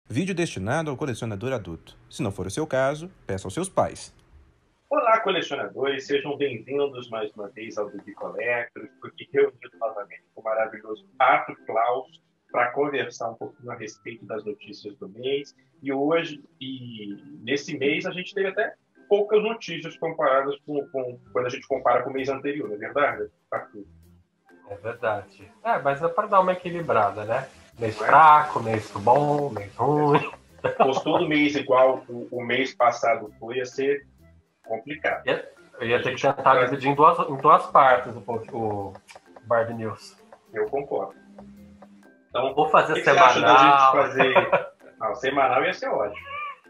Vídeo destinado ao colecionador adulto. Se não for o seu caso, peça aos seus pais. Olá, colecionadores, sejam bem-vindos mais uma vez ao Bibi Collectors, porque reunido novamente com o maravilhoso Arthur Klaus para conversar um pouquinho a respeito das notícias do mês. Nesse mês, a gente teve até poucas notícias comparadas com quando a gente compara com o mês anterior, não é verdade, Arthur? É verdade. Mas é para dar uma equilibrada, né? Mês fraco, mês bom, mês ruim. Pois todo mês igual o mês passado foi, ia ser complicado. Eu ia ter que tentar dividir em duas partes o Barbie News. Eu concordo. Então, vou fazer semanal. Você acha da gente fazer... Não, semanal ia ser ótimo.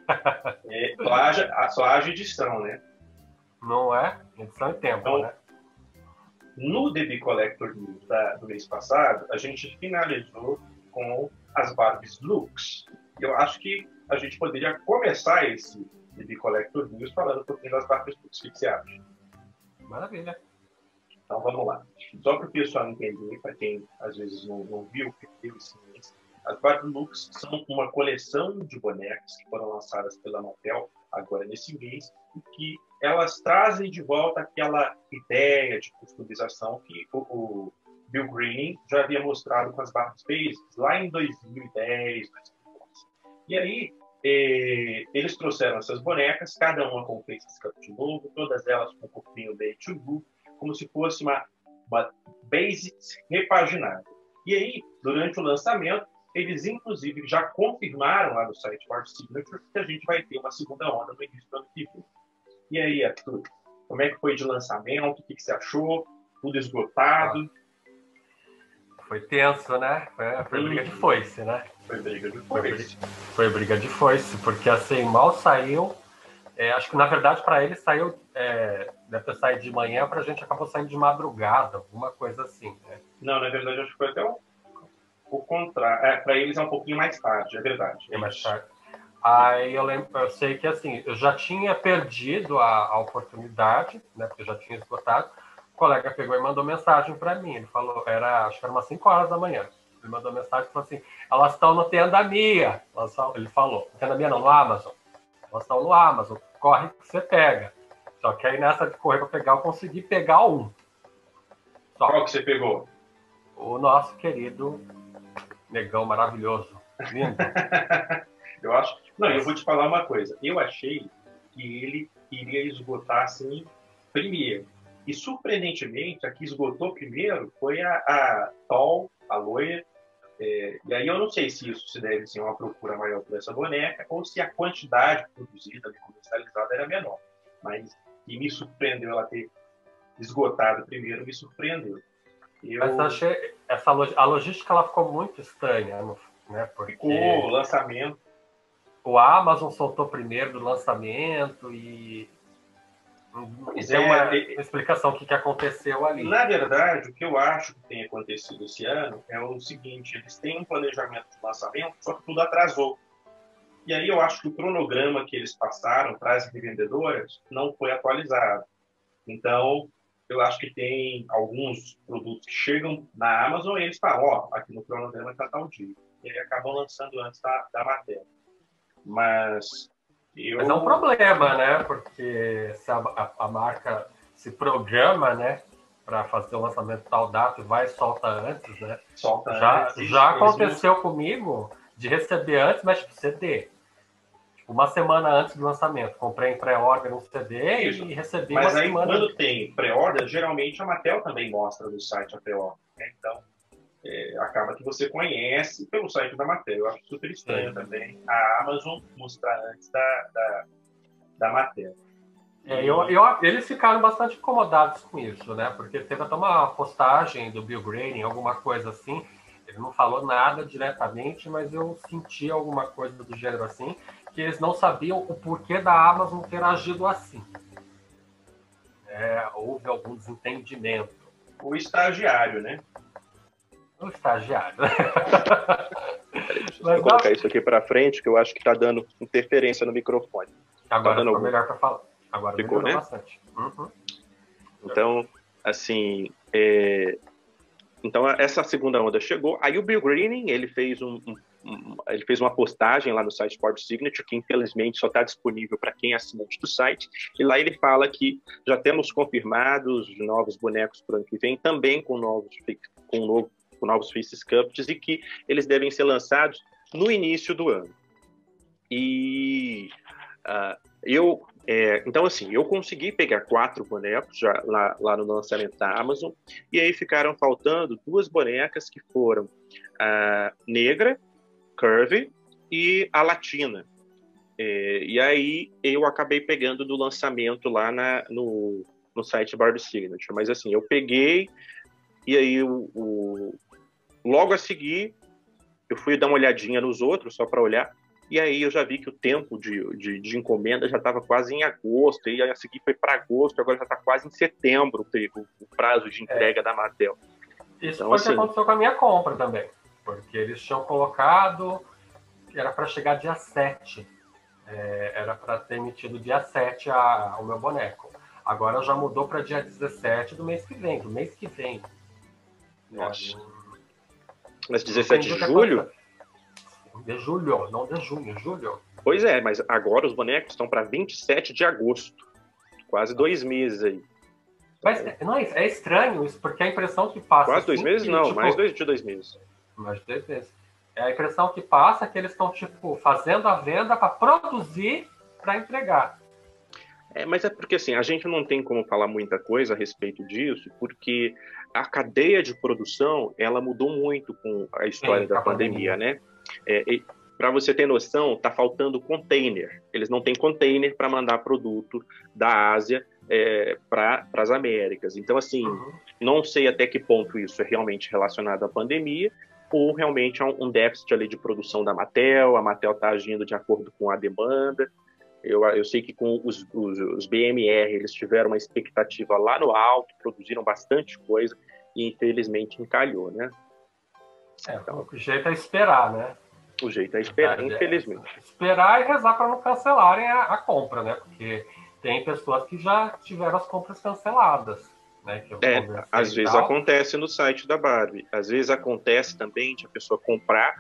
Só haja edição, né? Não é? Edição e tempo, então, né? No DB Collector News do mês passado, a gente finalizou com as Barbies Looks. Eu acho que a gente poderia começar esse DB Collector News falando um pouquinho das Barbies Looks. O que você acha? Maravilha. Então vamos lá. Só para o pessoal entender, para quem às vezes não viu o que deu esse mês, as Barbie Looks são uma coleção de bonecas que foram lançadas pela Mattel agora nesse mês e que elas trazem de volta aquela ideia de customização que o Bill Green já havia mostrado com as Barbies Basics lá em 2010, 2011. E aí, eles trouxeram essas bonecas, cada uma com um facecam de novo, todas elas com um corpinho bem to como se fosse uma Basics repaginada. E aí, durante o lançamento, eles inclusive já confirmaram lá no site Art Signature que a gente vai ter uma segunda onda no início do ano que vem. E aí, Arthur, como é que foi de lançamento? O que você achou? Tudo esgotado? Foi tenso, né? Foi briga de foice, né? Foi briga de foice. Foi briga de foice, porque assim, mal saiu. Acho que na verdade para ele saiu, deve ter saído de manhã, para a gente acabou saindo de madrugada, alguma coisa assim, né? Não, na verdade acho que foi até o contrário. Para eles é um pouquinho mais tarde, é verdade. É mais tarde. Aí eu sei que assim, eu já tinha perdido a oportunidade, né? Porque eu já tinha esgotado. O colega pegou e mandou mensagem para mim. Ele falou, acho que era umas 5 horas da manhã. Ele mandou mensagem e falou assim: elas estão no Tenda Mia. Ele falou, Tenda Mia não, no Amazon. Elas estão no Amazon, corre que você pega. Só que aí nessa de correr para pegar, eu consegui pegar um. Só. Qual que você pegou? O nosso querido negão maravilhoso. Lindo. Eu acho. Não, eu vou te falar uma coisa. Eu achei que ele iria esgotar assim primeiro. E surpreendentemente, a que esgotou primeiro foi a Tall, a loira. E aí eu não sei se isso se deve ser uma procura maior por essa boneca ou se a quantidade produzida e comercializada era menor. Mas que me surpreendeu ela ter esgotado primeiro, me surpreendeu. Mas achei a logística ela ficou muito estranha, né? Porque ficou o lançamento. O Amazon soltou primeiro do lançamento e tem uma explicação do que aconteceu ali. Na verdade, o que eu acho que tem acontecido esse ano é o seguinte: eles têm um planejamento de lançamento, só que tudo atrasou. E aí eu acho que o cronograma que eles passaram para as revendedoras não foi atualizado. Então, eu acho que tem alguns produtos que chegam na Amazon e eles falam, aqui no cronograma está tal dia. E aí acabam lançando antes da matéria. Mas é um problema, né? Porque se a marca se programa, né, para fazer o lançamento tal data e vai e solta antes, né? Já aconteceu comigo de receber antes, mas tipo CD. Tipo, uma semana antes do lançamento. Comprei em pré-order um CD e recebi mas uma aí, semana. Quando tem pré-order, geralmente a Mattel também mostra no site a pré-order. Né? Então, acaba que você conhece pelo site da Mattel. Eu acho super estranho também a Amazon mostrar antes da Mattel. Eles ficaram bastante incomodados com isso, né? Porque teve até uma postagem do Bill Green, alguma coisa assim. Ele não falou nada diretamente, mas eu senti alguma coisa do gênero assim, que eles não sabiam o porquê da Amazon ter agido assim. Houve algum desentendimento. O estagiário, né? O estagiário. Deixa eu colocar isso aqui para frente, que eu acho que está dando interferência no microfone. Agora ficou melhor para falar. Agora ficou, né? Bastante. Uhum. Então, assim, então essa segunda onda chegou. Aí o Bill Green, ele fez ele fez uma postagem lá no site Board Signature, que infelizmente só está disponível para quem é assinante do site, e lá ele fala que já temos confirmados novos bonecos para o ano que vem, também com novos Fist Sculpts, e que eles devem ser lançados no início do ano. E então, assim, eu consegui pegar 4 bonecos já lá no lançamento da Amazon, e aí ficaram faltando 2 bonecas que foram a Negra, Curve, e a Latina. E aí eu acabei pegando do lançamento lá no site Board Signature. Mas assim, eu peguei, e aí logo a seguir eu fui dar uma olhadinha nos outros, só para olhar, e aí eu já vi que o tempo de encomenda já estava quase em agosto, e aí a seguir foi para agosto, agora já está quase em setembro o prazo de entrega da Mattel. Isso então, foi o assim, que aconteceu com a minha compra também, porque eles tinham colocado, era para chegar dia 7, era para ter emitido dia 7 o meu boneco. Agora já mudou para dia 17 do mês que vem, Nossa. Mas 17 de julho? De julho, não de junho, julho. Pois é, mas agora os bonecos estão para 27 de agosto. Quase 2 meses aí. Mas não, é estranho isso, porque a impressão que passa... Quase 2 meses? Não, tipo, mais de 2 meses. Mais de 2 meses. A impressão que passa é que eles estão, tipo, fazendo a venda para produzir, para entregar. Mas é porque, assim, a gente não tem como falar muita coisa a respeito disso, porque a cadeia de produção, ela mudou muito com a história da pandemia, né? Para você ter noção, tá faltando container. Eles não têm container para mandar produto da Ásia para as Américas. Então, assim, não sei até que ponto isso é realmente relacionado à pandemia ou realmente a um déficit ali de produção da Mattel. A Mattel está agindo de acordo com a demanda. Eu sei que com os BMR eles tiveram uma expectativa lá no alto, produziram bastante coisa e infelizmente encalhou, né? Então, o jeito é esperar, né? O jeito é esperar, infelizmente. Esperar e rezar para não cancelarem a compra, né? Porque tem pessoas que já tiveram as compras canceladas, né? Às vezes acontece no site da Barbie. Às vezes acontece também de a pessoa comprar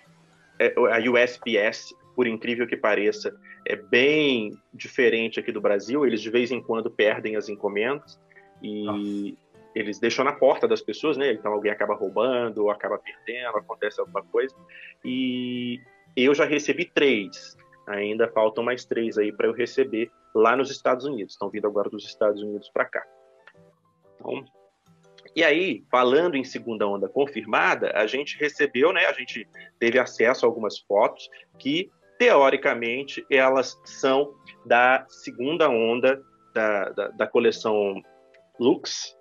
a USPS, por incrível que pareça, é bem diferente aqui do Brasil. Eles de vez em quando perdem as encomendas e eles deixam na porta das pessoas, né? Então alguém acaba roubando ou acaba perdendo, acontece alguma coisa. E eu já recebi 3. Ainda faltam mais 3 aí para eu receber lá nos Estados Unidos. Estão vindo agora dos Estados Unidos para cá. Então, e aí, falando em segunda onda confirmada, a gente recebeu, né? A gente teve acesso a algumas fotos que, teoricamente, elas são da segunda onda da coleção Lux,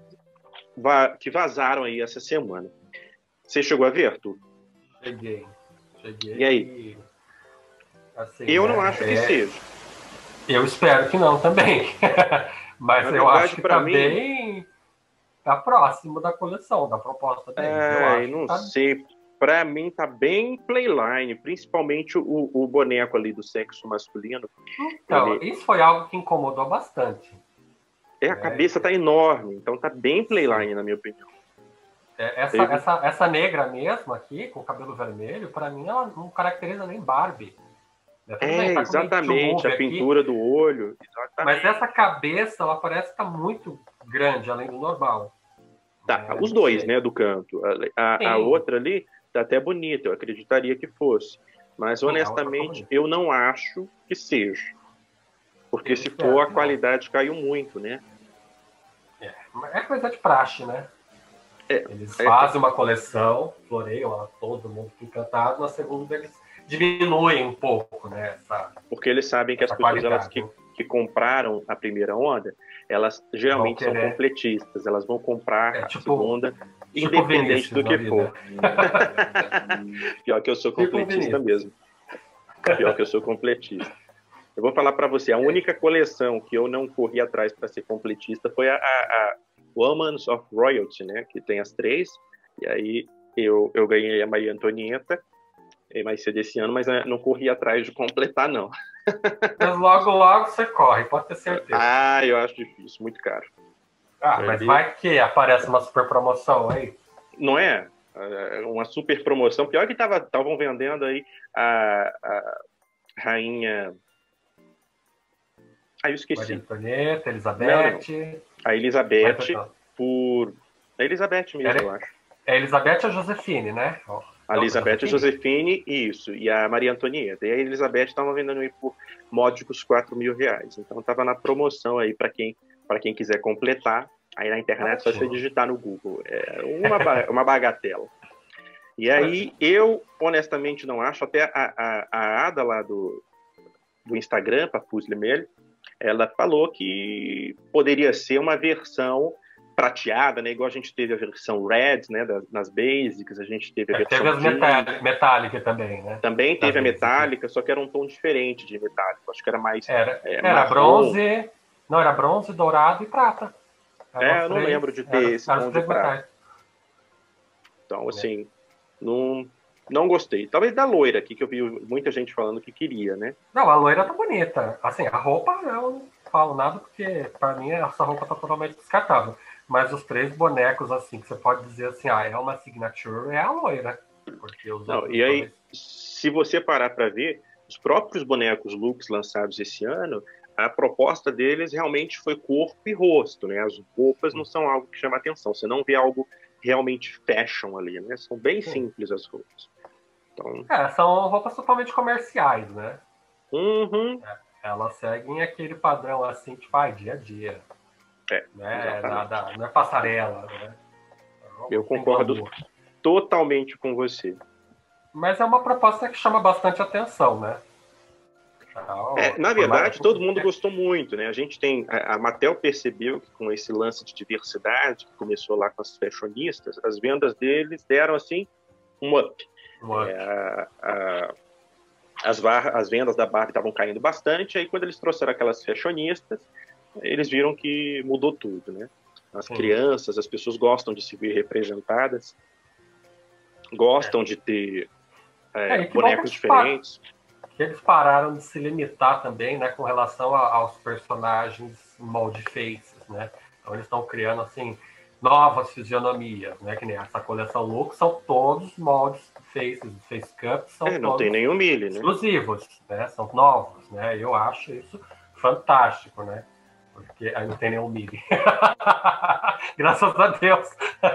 que vazaram aí essa semana. Você chegou a ver, Arthur? Cheguei. E aí? Assim, eu não acho que seja. Eu espero que não também. Mas eu acho que também tá próximo da coleção, da proposta deles. Eu não sei. Para mim tá bem playline, principalmente o boneco ali do sexo masculino. Então, isso foi algo que incomodou bastante. A cabeça tá enorme, então tá bem playline, na minha opinião. Essa negra mesmo aqui, com o cabelo vermelho, para mim ela não caracteriza nem Barbie. Exatamente, a pintura aqui do olho. Exatamente. Mas essa cabeça, ela parece que tá muito grande, além do normal. Os dois, né, do canto. A outra ali tá até bonita, eu acreditaria que fosse. Mas, honestamente, eu não acho que seja. Porque se for, a qualidade caiu muito, né? É coisa de praxe, né? Eles fazem uma coleção, floreiam, todo mundo fica encantado, na segunda eles diminuem um pouco, né? Porque eles sabem que as pessoas elas que compraram a primeira onda, elas geralmente são completistas, elas vão comprar a segunda, independente do que for. Pior que eu sou completista mesmo. Pior que eu sou completista. Eu vou falar para você, a única coleção que eu não corri atrás para ser completista foi a Women's of Royalty, né? Que tem as 3. E aí eu ganhei a Maria Antonieta mais cedo esse ano, mas não corri atrás de completar, não. Mas logo você corre, pode ter certeza. Eu acho difícil, muito caro. Mas vai que aparece uma super promoção aí. Não é? uma super promoção. Pior que estavam vendendo aí a rainha... eu esqueci. Maria Antonieta, Elizabeth... Não. A Elizabeth por... A Elizabeth mesmo, eu acho. É Elizabeth e a Josefine, né? A Elizabeth e a Josefine, isso. E a Maria Antonieta. E a Elizabeth estava vendendo aí por módicos R$4.000. Então estava na promoção aí para quem quiser completar. Aí na internet só você digitar no Google. É uma bagatela. E aí eu, honestamente, não acho. Até a Ada lá do Instagram, Papus Lemel, ela falou que poderia ser uma versão prateada, né? Igual a gente teve a versão Red, né? nas Basics, a gente teve a versão... Teve as Metallica também, né? Também teve a Metallica, só que era um tom diferente de Metallica. Acho que era mais... Era bronze... Não, era bronze, dourado e prata. Eu não lembro de ter esse tom de prata. Então, assim, não gostei. Talvez da loira aqui, que eu vi muita gente falando que queria, né? Não, a loira tá bonita. Assim, a roupa eu não falo nada, porque pra mim essa roupa tá totalmente descartável. Mas os 3 bonecos, assim, que você pode dizer assim, é uma signature, é a loira. Porque e aí, se você parar para ver, os próprios bonecos Lux lançados esse ano, a proposta deles realmente foi corpo e rosto, né? As roupas não são algo que chama atenção. Você não vê algo realmente fashion ali, né? São bem simples as roupas. Então... são roupas totalmente comerciais, né? Uhum. Elas seguem aquele padrão, assim, tipo, dia a dia. Né? Não é passarela, né? Eu concordo totalmente com você. Mas é uma proposta que chama bastante atenção, né? Na verdade, todo mundo gostou muito, né? A gente tem... A Mattel percebeu que com esse lance de diversidade, que começou lá com as fashionistas, as vendas deles deram, assim, um up. As vendas da Barbie estavam caindo bastante, aí quando eles trouxeram aquelas fashionistas, eles viram que mudou tudo, né? As crianças, as pessoas gostam de se ver representadas, gostam de ter bonecos diferentes. Eles pararam de se limitar também, né, com relação aos personagens mold faces, né? Então eles estão criando, assim, novas fisionomias, né? Que nem essa coleção Lux, são todos moldes faces, face cups, são não todos tem nenhum milho, né? exclusivos, né? São novos, né? Eu acho isso fantástico, né? Porque aí não tem nenhum milho. Graças a Deus.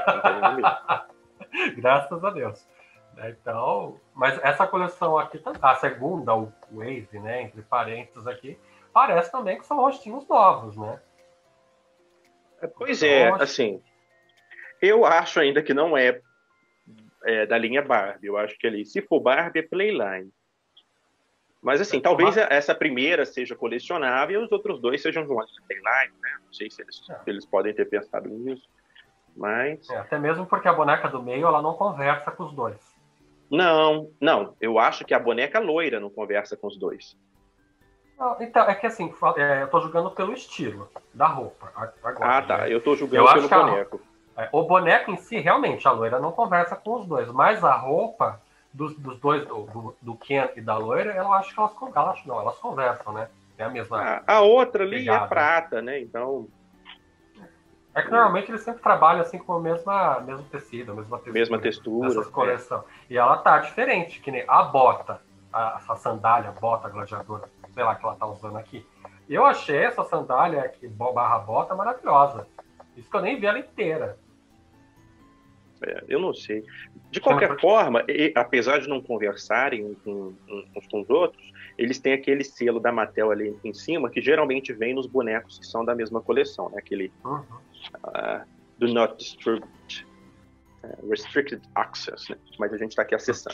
Graças a Deus. Então, mas essa coleção aqui, a segunda, o Wave, né, entre parênteses aqui, parece também que são rostinhos novos, né? Pois assim, eu acho ainda que não é da linha Barbie. Eu acho que ali, se for Barbie, é Playline. Mas assim, talvez essa primeira seja colecionável e os outros 2 sejam de Playline, né? Não sei se eles podem ter pensado nisso. Mas... até mesmo porque a boneca do meio, ela não conversa com os 2. Não. Eu acho que a boneca loira não conversa com os 2. Então, é que assim, eu tô julgando pelo estilo da roupa. Agora, tá. Né? Eu tô julgando pelo boneco. O boneco em si, realmente, a loira não conversa com os 2. Mas a roupa dos 2, do Ken e da loira, eu acho que elas conversam, né? É a mesma. A outra ali pegada. É prata, né? Então... É que normalmente eles sempre trabalham assim com a mesmo tecido, a mesma textura. Essas coleções. E ela tá diferente, que nem a bota, essa sandália, bota gladiadora, sei lá, que ela tá usando aqui. Eu achei essa sandália aqui, barra bota, maravilhosa. Isso que eu nem vi ela inteira. Eu não sei. De qualquer forma, apesar de não conversarem uns com os outros, eles têm aquele selo da Mattel ali em cima, que geralmente vem nos bonecos que são da mesma coleção, né? Aquele do not distribute, restricted access, né? Mas a gente está aqui acessando.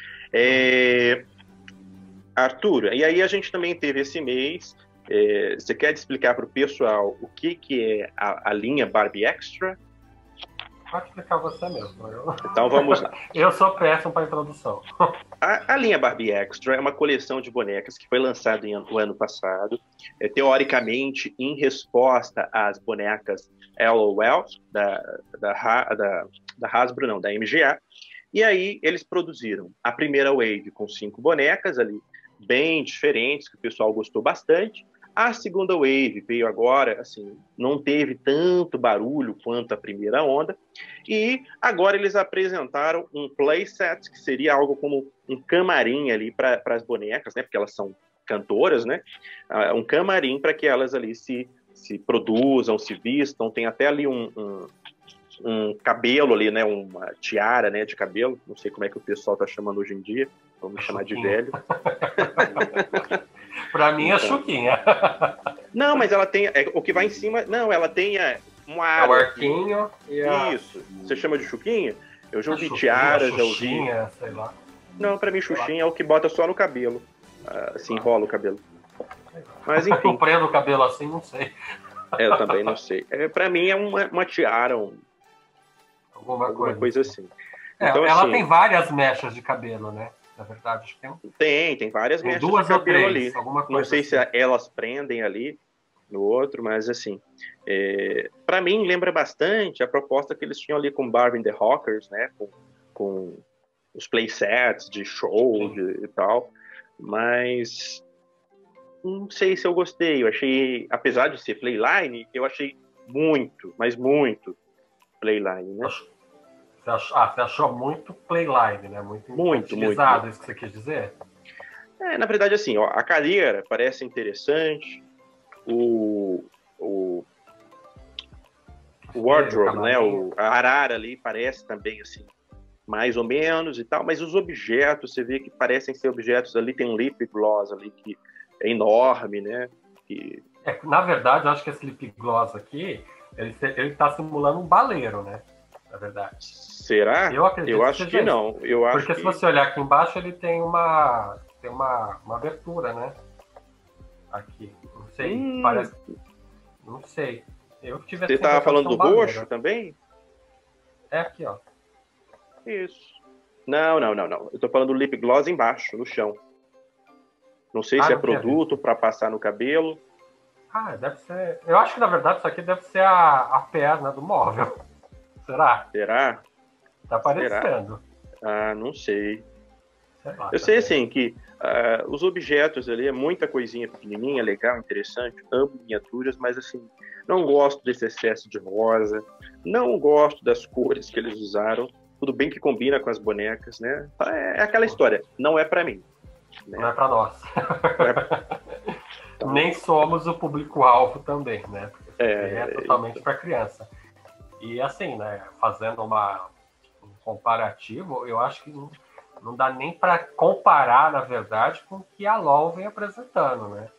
Arthur, e aí a gente também teve esse mês, você quer explicar para o pessoal o que é a linha Barbie Extra? Pode explicar você mesmo. Então vamos lá. Eu sou péssimo para introdução. A linha Barbie Extra é uma coleção de bonecas que foi lançada no ano passado, teoricamente em resposta às bonecas LOL, da Hasbro, não, da MGA. E aí eles produziram a primeira wave com 5 bonecas ali, bem diferentes, que o pessoal gostou bastante. A segunda wave veio agora, assim, não teve tanto barulho quanto a primeira onda, e agora eles apresentaram um playset, que seria algo como um camarim ali para as bonecas, né, porque elas são cantoras, né, um camarim para que elas ali se produzam, se vistam, tem até ali um cabelo ali, né, uma tiara, né, de cabelo, não sei como é que o pessoal está chamando hoje em dia, vamos chamar de velho. Para mim é chuquinha. Não, mas ela tem. O que vai em cima. Não, ela tem uma aro. O arquinho e a. Isso. Você chama de chuquinha? Eu já ouvi Chuquinha, tiara, já ouvi. Xuxinha, sei lá. Não, pra mim, xuxinha é o que bota só no cabelo. Assim, enrola o cabelo. Mas enfim. Eu prendo o cabelo assim, não sei. Eu também não sei. Pra mim é uma tiara, Alguma coisa assim. Então, ela tem várias mechas de cabelo, né? Na verdade, acho que tem várias mechas de duas ou cabelo três, ali. alguma coisa Não sei assim. se elas prendem ali no outro, mas assim, para mim lembra bastante a proposta que eles tinham ali com Barbie and the Rockers, né? Com os playsets de show e tal, mas não sei se eu gostei. Eu achei, apesar de ser playline, eu achei muito, mas muito playline, né? Você achou muito playline, né? Muito utilizado, isso que você quis dizer? Na verdade, assim, ó, a cadeira parece interessante, o wardrobe, né? A arara ali parece também, assim, mais ou menos e tal, mas os objetos, você vê que parecem ser objetos ali, tem um lip gloss ali que é enorme, né? Na verdade, eu acho que esse lip gloss aqui, ele tá simulando um baleiro, né? Na verdade. Será? Eu acho que não. Porque se você olhar aqui embaixo, ele tem uma abertura, né? Aqui. Não sei. Parece. Não sei. Eu tive Você estava falando do roxo também? É aqui, ó. Isso. Não. Eu tô falando do lip gloss embaixo, no chão. Não sei se é produto para passar no cabelo. Deve ser. Eu acho que na verdade isso aqui deve ser a perna do móvel. Será? Tá parecendo. Não sei. Lá, eu sei assim que os objetos ali é muita coisinha pequenininha, legal, interessante, amo miniaturas, mas assim, não gosto desse excesso de rosa, não gosto das cores que eles usaram, tudo bem que combina com as bonecas, né? É aquela história, não é pra mim. Né? Não é pra nós. Então, nem somos o público-alvo também, né? Porque é totalmente para criança. E assim, né, fazendo um comparativo, eu acho que não dá nem para comparar, na verdade, com o que a LOL vem apresentando, né?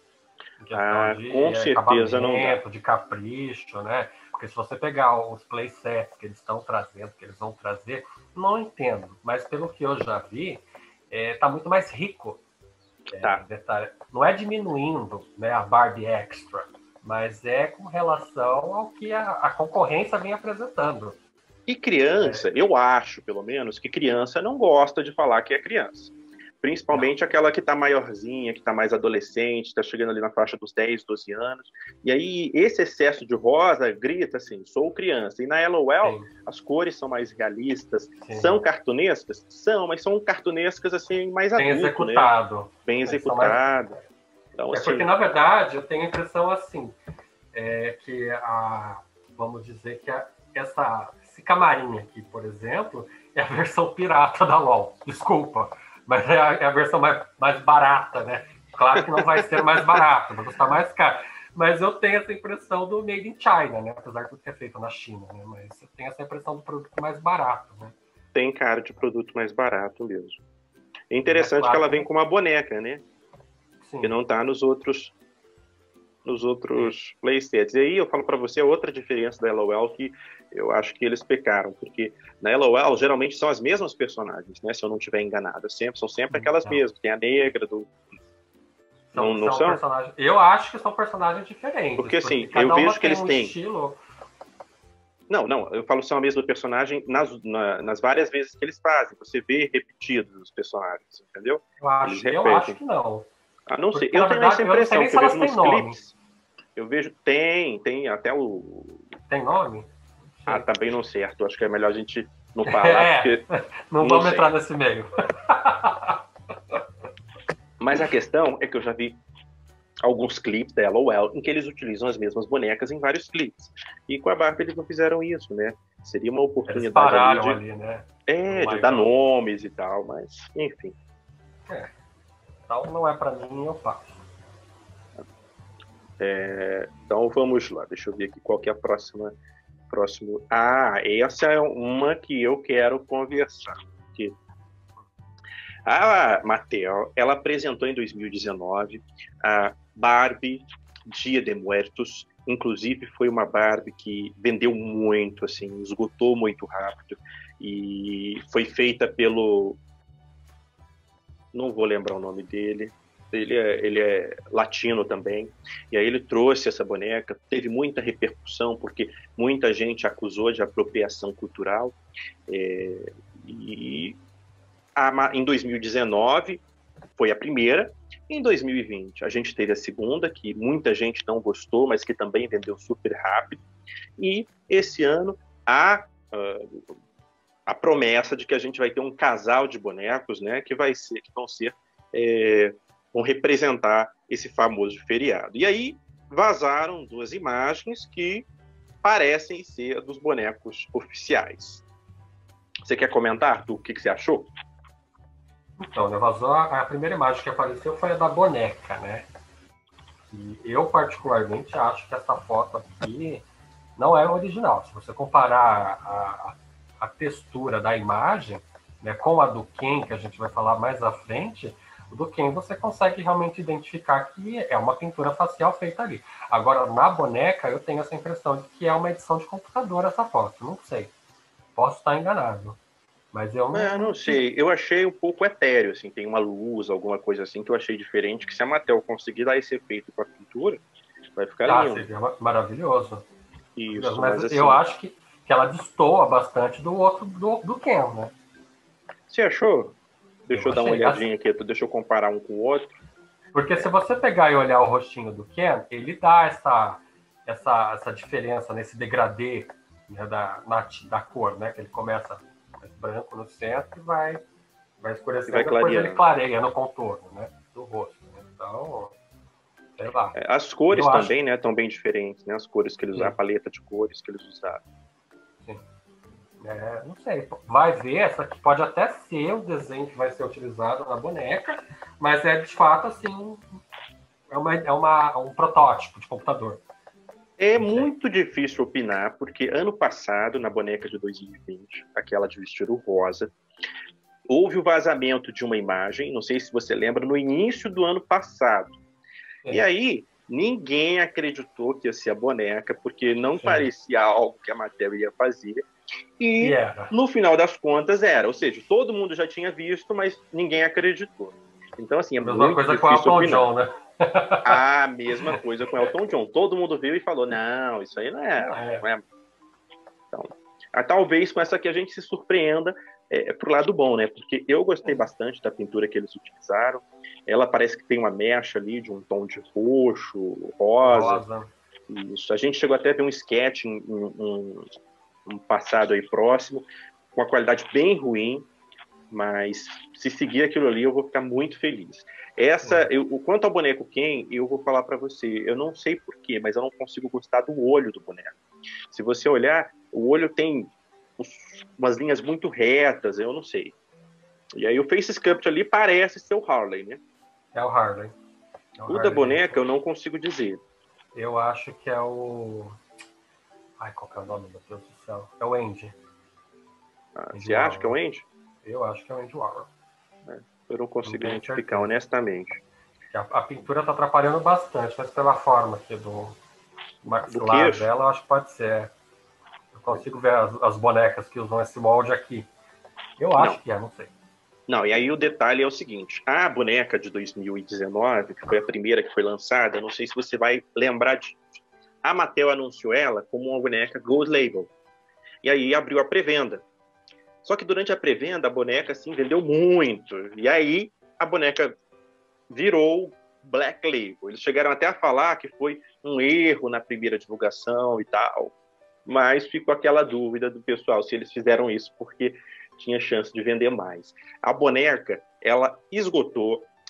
Com certeza não dá. De capricho, né? Porque se você pegar os playsets que eles estão trazendo, que eles vão trazer, não entendo, mas pelo que eu já vi, tá muito mais rico. Detalhe. Não é diminuindo, né, a Barbie Extra, mas é com relação ao que a concorrência vem apresentando. E criança, eu acho, pelo menos, que criança não gosta de falar que é criança. Principalmente aquela que está maiorzinha, que está mais adolescente, está chegando ali na faixa dos 10, 12 anos. E aí, esse excesso de rosa grita assim, sou criança. E na LOL, as cores são mais realistas. São cartunescas? São, mas são cartunescas assim, mais adultas. Bem executado. Né? Bem executado. Então, assim, porque, na verdade, eu tenho a impressão assim, que vamos dizer que esse camarim aqui, por exemplo, é a versão pirata da LOL. Desculpa. Mas é a versão mais barata, né? Claro que não vai ser mais barata, vai custar mais caro. Mas eu tenho essa impressão do Made in China, né? Apesar de tudo que é feito na China, né? Mas eu tenho essa impressão do produto mais barato, né? Tem cara de produto mais barato mesmo. É interessante que ela vem com uma boneca, né? Sim. Que não tá nos outros playsets. E aí eu falo para você outra diferença da LOL que eu acho que eles pecaram, porque na LOL geralmente são as mesmas personagens, né? Se eu não estiver enganado, são sempre aquelas mesmas. Tem a negra do não são? Eu acho que são personagens diferentes. Porque assim, eu vejo que eles têm estilo. Não, eu falo são a mesma personagem nas várias vezes que eles fazem. Você vê repetidos os personagens, entendeu? Eu acho que não. Não sei. Eu tenho essa impressão que eu vejo nos clipes. Eu vejo, tem até o... Tem nome? Também não sei, Arthur. Acho que é melhor a gente não falar, porque... Não vamos entrar nesse meio. Mas a questão é que eu já vi alguns clipes da LOL em que eles utilizam as mesmas bonecas em vários clipes. E com a Barbie eles não fizeram isso, né? Seria uma oportunidade eles pararam ali, né? de dar nomes e tal, mas enfim. Então não é para mim, eu faço. Então vamos lá, deixa eu ver aqui qual que é a próximo. Essa é uma que eu quero conversar. Que a Mattel, ela apresentou em 2019 a Barbie Dia de Muertos. Inclusive foi uma Barbie que vendeu muito, assim, esgotou muito rápido e foi feita pelo, não vou lembrar o nome dele. Ele é latino também, e aí ele trouxe essa boneca, teve muita repercussão, porque muita gente acusou de apropriação cultural, e em 2019 foi a primeira, em 2020 a gente teve a segunda, que muita gente não gostou, mas que também vendeu super rápido, e esse ano a promessa de que a gente vai ter um casal de bonecos, né, que vão representar esse famoso feriado. E aí vazaram 2 imagens que parecem ser dos bonecos oficiais. Você quer comentar, Arthur, o que você achou? Então, né, vazou a primeira imagem que apareceu foi a da boneca, né? E eu, particularmente, acho que essa foto aqui não é original. Se você comparar a textura da imagem, né, com a do Ken, que a gente vai falar mais à frente, do Ken você consegue realmente identificar que é uma pintura facial feita ali. Agora, na boneca, eu tenho essa impressão de que é uma edição de computador essa foto. Não sei. Posso estar enganado. Mas eu não sei. Eu achei um pouco etéreo, assim. Tem uma luz, alguma coisa assim que eu achei diferente, que se a Mattel conseguir dar esse efeito com a pintura, vai ficar lindo. Seria maravilhoso. Isso, mas assim, eu acho que ela destoa bastante do outro, do Ken, né? Você achou? Deixa eu dar uma olhadinha aqui, deixa eu comparar um com o outro. Porque se você pegar e olhar o rostinho do Ken, ele dá essa diferença nesse degradê, né, da cor, né? Que ele começa mais branco no centro e vai escurecendo, depois ele clareia no contorno, né, do rosto. Então, sei lá. As cores também, né, estão bem diferentes, né? As cores que eles usaram, a paleta de cores que eles usaram. Sim. Não sei, vai ver, essa aqui pode até ser o desenho que vai ser utilizado na boneca, mas é de fato assim, um protótipo de computador. É muito difícil opinar, porque ano passado, na boneca de 2020, aquela de vestido rosa, houve o vazamento de uma imagem, não sei se você lembra, no início do ano passado. E aí, ninguém acreditou que ia ser a boneca, porque não parecia algo que a Mattel ia fazer. E no final das contas era, ou seja, todo mundo já tinha visto, mas ninguém acreditou. Então, assim, é muito difícil opinar. Mesma coisa com o Elton John, né? A mesma coisa com o Elton John. Todo mundo viu e falou, não, isso aí não é. Então, talvez com essa aqui a gente se surpreenda pro lado bom, né? Porque eu gostei bastante da pintura que eles utilizaram. Ela parece que tem uma mecha ali de um tom de roxo, rosa. Isso. A gente chegou até a ver um sketch um passado aí próximo, com uma qualidade bem ruim, mas se seguir aquilo ali eu vou ficar muito feliz. Quanto ao boneco Ken, eu vou falar para você, eu não sei porquê, mas eu não consigo gostar do olho do boneco. Se você olhar, o olho tem umas linhas muito retas, eu não sei. E aí o face sculpt ali parece ser o Harley, né? É o Harley. O da boneca eu não consigo dizer. Eu acho que é o... Ai, qual que é o nome, meu Deus do céu? É o Andy. Você acha que é o Andy? Eu acho que é o Andy Warhol. Eu não consigo identificar, honestamente. A pintura está atrapalhando bastante, mas pela forma aqui do maxilar dela, eu acho que pode ser. Eu consigo ver as bonecas que usam esse molde aqui. Eu acho que não sei. Não, e aí o detalhe é o seguinte, a boneca de 2019, que foi a primeira que foi lançada, não sei se você vai lembrar disso. A Mattel anunciou ela como uma boneca Gold Label. E aí abriu a pré-venda. Só que durante a pré-venda, a boneca, assim, vendeu muito. E aí a boneca virou Black Label. Eles chegaram até a falar que foi um erro na primeira divulgação e tal. Mas ficou aquela dúvida do pessoal se eles fizeram isso porque tinha chance de vender mais. A boneca, ela esgotou.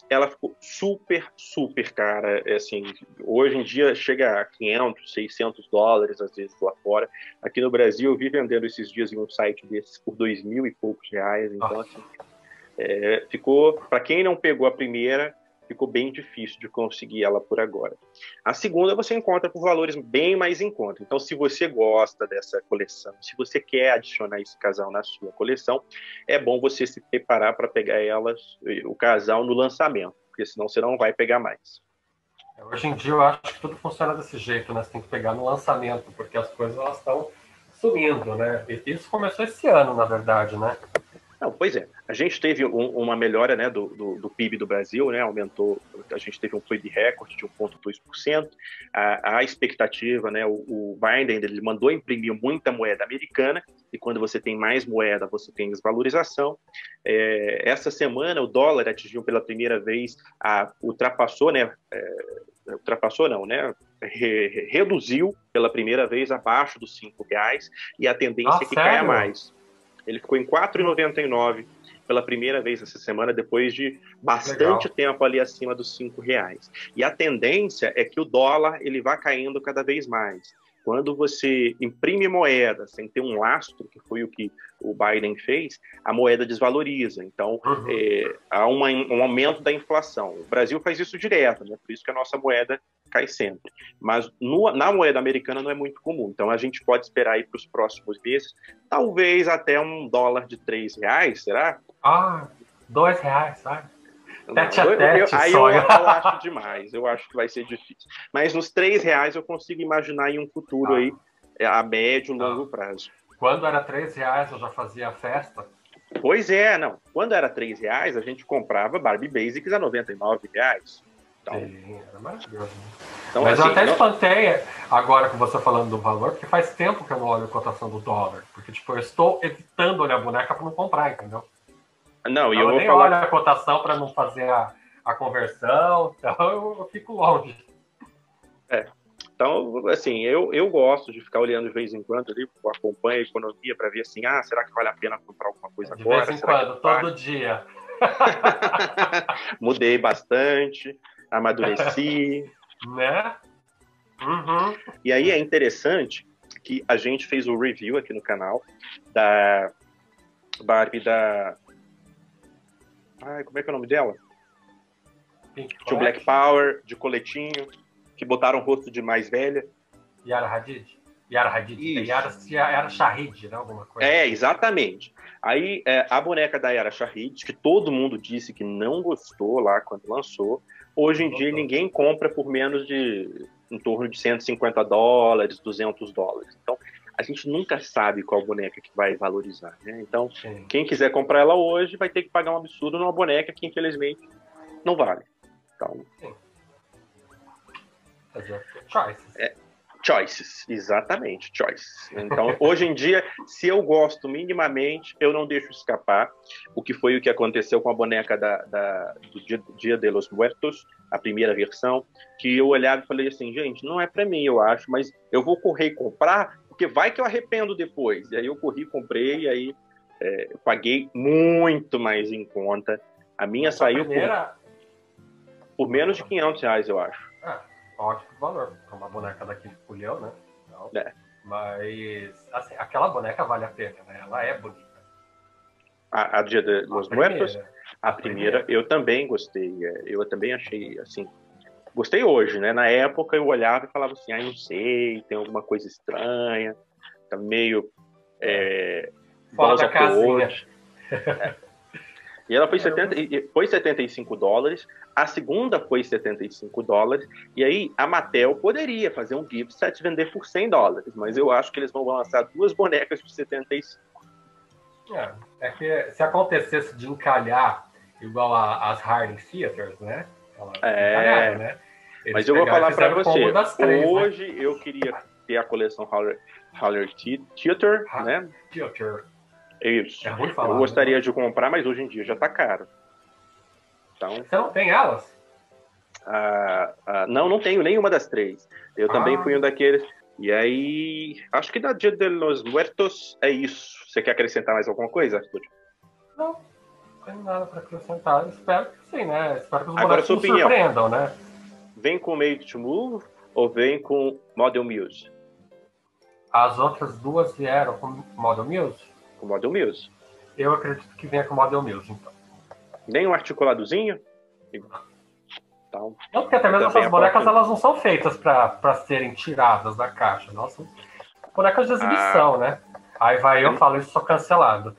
ela ficou super, super cara. Assim, hoje em dia chega a 500, 600 dólares, às vezes, lá fora. Aqui no Brasil, eu vi vendendo esses dias em um site desses por 2.000 e poucos reais. Então, assim, ficou, para quem não pegou a primeira, ficou bem difícil de conseguir ela por agora. A segunda você encontra por valores bem mais em conta. Então, se você gosta dessa coleção, se você quer adicionar esse casal na sua coleção, é bom você se preparar para pegar o casal no lançamento, porque senão você não vai pegar mais. Hoje em dia eu acho que tudo funciona desse jeito, né? Você tem que pegar no lançamento, porque as coisas elas estão sumindo, né? E isso começou esse ano, na verdade, né? Não, pois é. A gente teve uma melhora, né, do PIB do Brasil, né, aumentou, a gente teve um PIB recorde de 1,2%. A expectativa, né, o Biden ele mandou imprimir muita moeda americana, e quando você tem mais moeda, você tem desvalorização. Essa semana, o dólar atingiu pela primeira vez, ultrapassou não, né? Reduziu pela primeira vez abaixo dos R$5, e a tendência é que caia mais. Ele ficou em 4,99 pela primeira vez essa semana, depois de bastante tempo ali acima dos R$5. E a tendência é que o dólar ele vá caindo cada vez mais. Quando você imprime moeda sem ter um lastro, que foi o que o Biden fez, a moeda desvaloriza. Então, há um aumento da inflação. O Brasil faz isso direto, né? Por isso que a nossa moeda cai sempre. Mas na moeda americana não é muito comum. Então, a gente pode esperar aí para os próximos meses, talvez até um dólar de R$3, será? R$2, sabe? Tete Não, a tete, aí eu acho demais, eu acho que vai ser difícil. Mas nos R$3 eu consigo imaginar em um futuro aí, a médio e longo prazo. Quando era R$3 eu já fazia festa. Pois é, não. Quando era R$3 a gente comprava Barbie Basics a R$99. Então, sim, era maravilhoso. Então, mas assim, eu até espantei agora com você falando do valor, porque faz tempo que eu não olho a cotação do dólar. Porque, tipo, eu estou evitando olhar a boneca para não comprar, entendeu? Não, eu vou nem falar... olho a cotação para não fazer a conversão, então eu fico longe. Então, assim, eu gosto de ficar olhando de vez em quando ali, acompanho a economia para ver assim, será que vale a pena comprar alguma coisa agora? De vez em quando, todo dia. Mudei bastante, amadureci. Né? Uhum. E aí é interessante que a gente fez o review aqui no canal da Barbie da... como é que é o nome dela? De Black Power, de coletinho, que botaram o rosto de mais velha. Yara Hadid? Yara Shahid, né? Alguma coisa. Exatamente. Aí, a boneca da Yara Shahid, que todo mundo disse que não gostou lá quando lançou, hoje em dia ninguém compra por menos de em torno de $150, $200. Então, a gente nunca sabe qual boneca que vai valorizar, né? Então, quem quiser comprar ela hoje vai ter que pagar um absurdo numa boneca que, infelizmente, não vale. Então, choices, exatamente, choices. Então, hoje em dia, se eu gosto minimamente, eu não deixo escapar o que aconteceu com a boneca do Dia de los Muertos, a primeira versão, que eu olhava e falei assim, gente, não é para mim, eu acho, mas eu vou correr e comprar, porque vai que eu arrependo depois. E aí eu corri, comprei, e aí eu paguei muito mais em conta. A minha saiu por menos de R$500, eu acho. Ótimo valor. Uma boneca daquele colhão, né? Mas, assim, aquela boneca vale a pena, né? Ela é bonita. A Dia de los Muertos? A primeira, eu também gostei. Eu também achei, assim... Gostei hoje, né? Na época eu olhava e falava assim, não sei, tem alguma coisa estranha, tá meio... Fora da casinha. E ela foi $75, a segunda foi $75, e aí a Mattel poderia fazer um gift set e vender por $100, mas eu acho que eles vão lançar 2 bonecas por $75. É que se acontecesse de encalhar igual as Harley Theaters, né? Encalharam, né? Mas eu vou falar para você, hoje, né? eu queria ter a coleção Harley Theater, né? Theater. Isso. Eu gostaria de comprar, mas hoje em dia já tá caro. Então, você não tem elas? Não tenho nenhuma das 3. Eu também fui um daqueles. E aí, acho que da Dia de los Muertos é isso. Você quer acrescentar mais alguma coisa, Arthur? Não. tenho nada para acrescentar. Espero que sim, né? Espero que os Agora, bonecos sua nos opinião. surpreendam, né? Vem com Made to Move ou vem com Model Muse? As outras duas vieram com Model Muse? Com Model Muse. Eu acredito que venha com Model Muse, então. Nem um articuladozinho? Então, Não, porque até mesmo também essas bonecas, aposto- elas não são feitas para serem tiradas da caixa. Elas são bonecas de exibição, né? Aí vai eu falo isso, sou cancelado.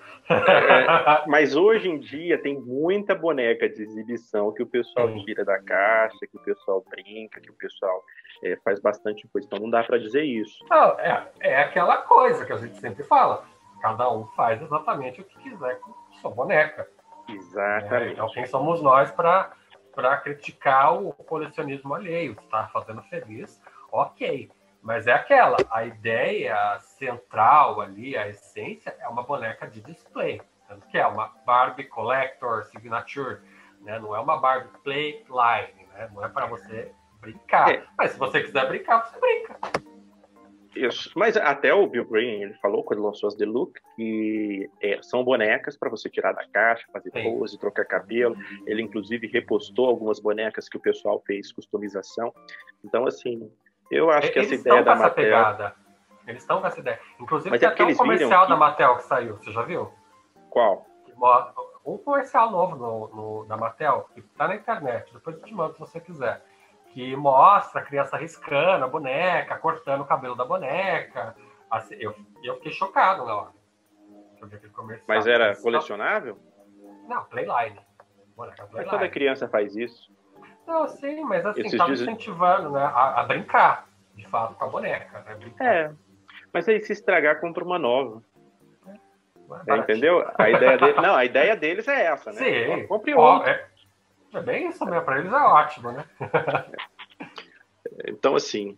Mas hoje em dia tem muita boneca de exibição que o pessoal Sim. tira da caixa, que o pessoal brinca, que o pessoal faz bastante coisa. Então não dá para dizer isso. Não, é aquela coisa que a gente sempre fala. Cada um faz exatamente o que quiser com sua boneca. Exatamente. Então quem somos nós para criticar o colecionismo alheio? Está fazendo feliz, ok. Mas é aquela, a ideia central ali, a essência, é uma boneca de display. Tanto que é uma Barbie Collector Signature, né? Não é uma Barbie Playline, né? Não é para você brincar. Mas se você quiser brincar, você brinca. Isso. Mas até o Bill Green, ele falou, quando lançou as The Look, que são bonecas para você tirar da caixa, fazer pose, trocar cabelo. Ele, inclusive, repostou algumas bonecas que o pessoal fez customização. Então, assim, eu acho que essa ideia da Mattel... Eles estão com essa ideia. Inclusive, Mas tem até um comercial da Mattel que saiu. Você já viu? Qual? Um comercial novo da Mattel, que está na internet. Depois eu te mando se você quiser. Que mostra a criança riscando a boneca, cortando o cabelo da boneca. Assim, eu fiquei chocado na hora. Eu vi aquele comercial. Mas era colecionável? Não, Playline. Boneca Playline. Mas toda criança faz isso. Não, sim, mas assim, estava incentivando, né, a brincar, de fato, com a boneca. Né, mas aí se estragar, compra uma nova. Entendeu? A ideia deles é essa, né? Sim. Compre outra. É bem isso mesmo, para eles é ótimo, né? Então, assim,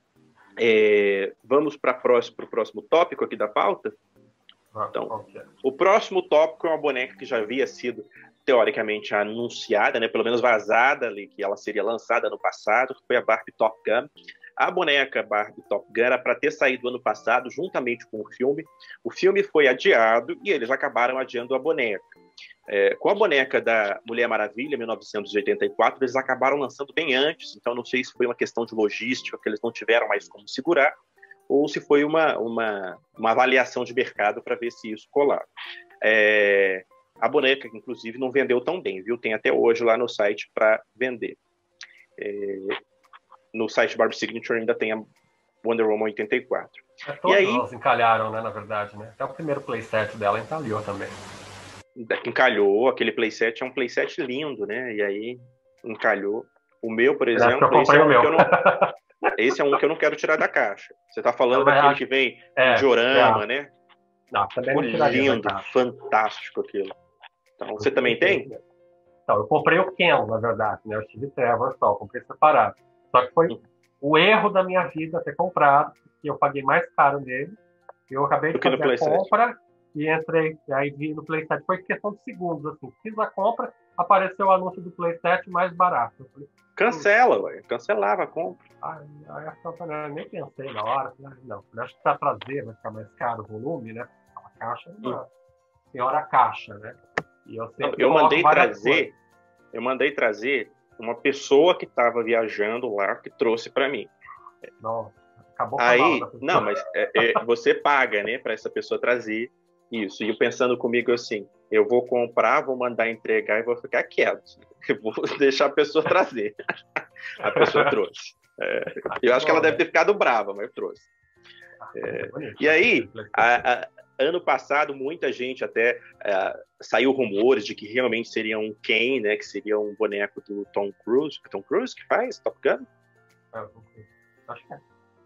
vamos para o próximo tópico aqui da pauta? Então, o próximo tópico é uma boneca que já havia sido teoricamente anunciada, né, pelo menos vazada ali, que ela seria lançada no passado, que foi a Barbie Top Gun. A boneca Barbie Top Gun era para ter saído ano passado, juntamente com o filme. O filme foi adiado e eles acabaram adiando a boneca. Com a boneca da Mulher Maravilha, 1984, eles acabaram lançando bem antes, então não sei se foi uma questão de logística, que eles não tiveram mais como segurar, ou se foi uma avaliação de mercado para ver se isso colava. A boneca, inclusive, não vendeu tão bem, viu? Tem até hoje lá no site para vender. No site Barbie Signature ainda tem a Wonder Woman 84. Todos elas encalharam, né, na verdade, né? Até o primeiro playset dela encalhou também. Encalhou, aquele playset é um playset lindo, né? E aí encalhou. O meu, por exemplo, esse é um que eu não quero tirar da caixa. Você tá falando daquele que vem em diorama, né? Não, também não tiraria. Lindo, fantástico aquilo. Então, você também tem? Então, eu comprei o Ken, na verdade, né? Eu tive Trevor só, comprei separado. Só que foi o erro da minha vida ter comprado, porque eu paguei mais caro nele. Eu acabei de fazer a compra e entrei. E aí vi no PlayStation. Foi questão de segundos, assim. Fiz a compra, apareceu o anúncio do PlayStation mais barato. Eu falei, cancela, ué. Cancelava a compra. Aí eu nem pensei na hora. Não, acho que para trazer vai ficar mais caro o volume, né? A caixa é uma senhora caixa, né? E eu mandei trazer uma pessoa que estava viajando lá que trouxe para mim. Nossa, acabou aí, não, mas você paga, né, para essa pessoa trazer isso. E eu pensando comigo assim, eu vou comprar, vou mandar entregar e vou ficar quieto. Eu vou deixar a pessoa trazer. A pessoa trouxe. Eu acho que ela deve ter ficado brava, mas eu trouxe. E aí, ano passado, muita gente até saiu rumores de que realmente seria um Ken, né? Que seria um boneco do Tom Cruise. Tom Cruise que faz Top Gun? Acho que é.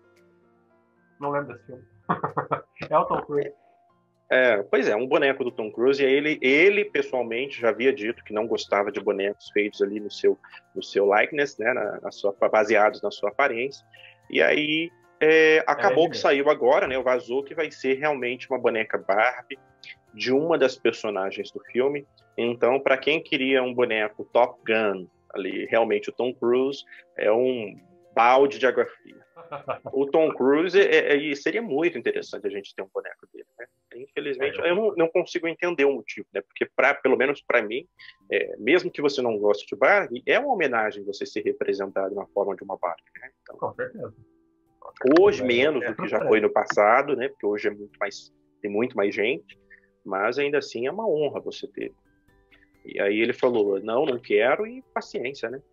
Não lembro desse filme. É o Tom Cruise. Pois é, um boneco do Tom Cruise. E ele pessoalmente já havia dito que não gostava de bonecos feitos ali no seu likeness, né? Baseados na sua aparência. E aí acabou que saiu agora, né? Vazou que vai ser realmente uma boneca Barbie de uma das personagens do filme. Então, para quem queria um boneco Top Gun, ali, realmente o Tom Cruise é um balde de água fria. O Tom Cruise seria muito interessante a gente ter um boneco dele, né? Enfim. infelizmente, eu não consigo entender o motivo, né? Porque, pelo menos para mim, mesmo que você não goste de Barbie, é uma homenagem você ser representado na forma de uma Barbie, né? Então, com certeza. hoje menos do que já foi no passado, né? Porque hoje tem muito mais gente, mas ainda assim é uma honra você ter. E aí ele falou, não quero, e paciência, né?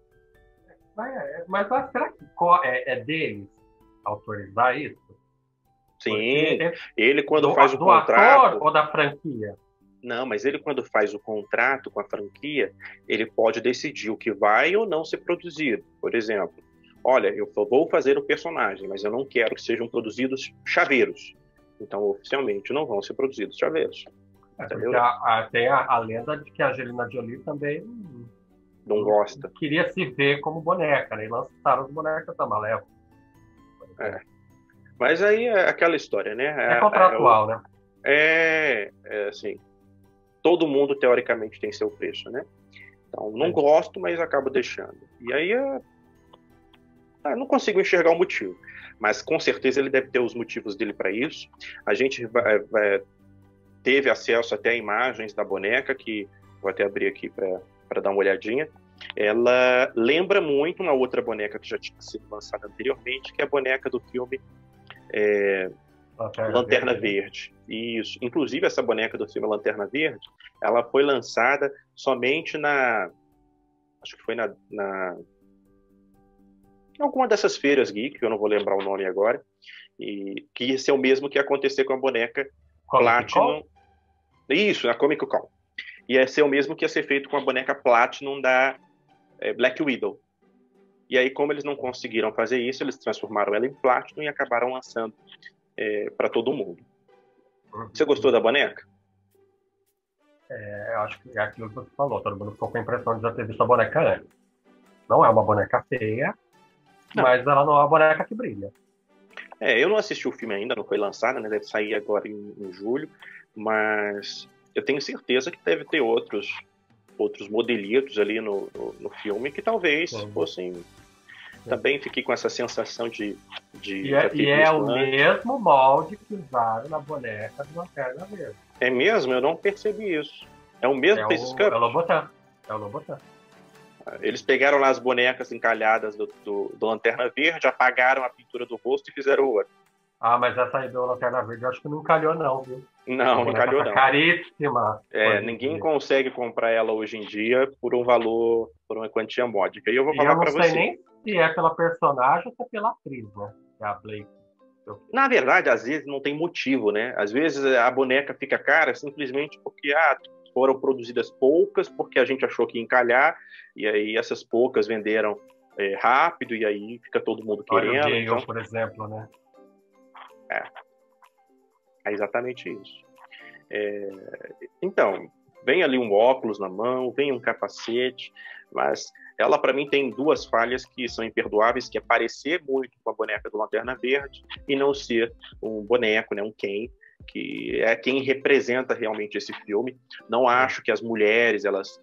Mas será que é deles autorizar isso? Sim, Porque ele quando faz o contrato... ator ou da franquia? Não, mas ele quando faz o contrato com a franquia, ele pode decidir o que vai ou não ser produzido. Por exemplo, olha, eu vou fazer o personagem, mas eu não quero que sejam produzidos chaveiros. Então, oficialmente, não vão ser produzidos chaveiros. Porque tem a lenda de que a Angelina Jolie também não gosta. Queria se ver como boneca, né? E lançaram as bonecas da Malévola. Mas aí é aquela história, né? É contratual, né? Assim, todo mundo, teoricamente, tem seu preço, né? Então, não gosto, mas acabo deixando. E aí, não consigo enxergar o motivo. Mas, com certeza, ele deve ter os motivos dele para isso. A gente teve acesso até a imagens da boneca, que vou até abrir aqui para dar uma olhadinha. Ela lembra muito uma outra boneca que já tinha sido lançada anteriormente, que é a boneca do filme Lanterna Verde. Isso. Inclusive, essa boneca do filme Lanterna Verde, ela foi lançada somente acho que foi em alguma dessas feiras geek, eu não vou lembrar o nome agora, e que ia ser o mesmo que ia acontecer com a boneca Platinum. Isso, na Comic Con. Ia ser o mesmo que ia ser feito com a boneca Platinum da Black Widow. E aí, como eles não conseguiram fazer isso, eles transformaram ela em Platinum e acabaram lançando para todo mundo. Você gostou da boneca? Eu acho que é aquilo que você falou. Todo mundo ficou com a impressão de já ter visto a boneca antes. Não é uma boneca feia, mas ela não é uma boneca que brilha. Eu não assisti o filme ainda, não foi lançado, né? Deve sair agora em julho, mas eu tenho certeza que deve ter outros modelitos ali no filme que talvez fossem... Também fiquei com essa sensação de e é o mesmo molde que usaram na boneca do Lanterna Verde. É mesmo? Eu não percebi isso. É o mesmo Face Sculpt? É o Lobotan. Eles pegaram lá as bonecas encalhadas do Lanterna Verde, apagaram a pintura do rosto e fizeram outra. Mas essa aí do Lanterna Verde eu acho que não encalhou não, viu? Não calhou não. Caríssima. Ninguém consegue comprar ela hoje em dia por uma quantia módica. E eu vou falar para você. Eu não sei nem se é pela personagem ou se é pela atriz, né? Que é a Blake. Na verdade, às vezes não tem motivo, né? Às vezes a boneca fica cara simplesmente porque foram produzidas poucas, porque a gente achou que ia encalhar, e aí essas poucas venderam rápido, e aí fica todo mundo querendo. Olha o Gale, por exemplo, né? É exatamente isso. Então, vem ali um óculos na mão, vem um capacete, mas ela, para mim, tem duas falhas que são imperdoáveis, que é parecer muito com a boneca do Lanterna Verde e não ser um boneco, né, um Ken, que é quem representa realmente esse filme. Não acho que as mulheres, elas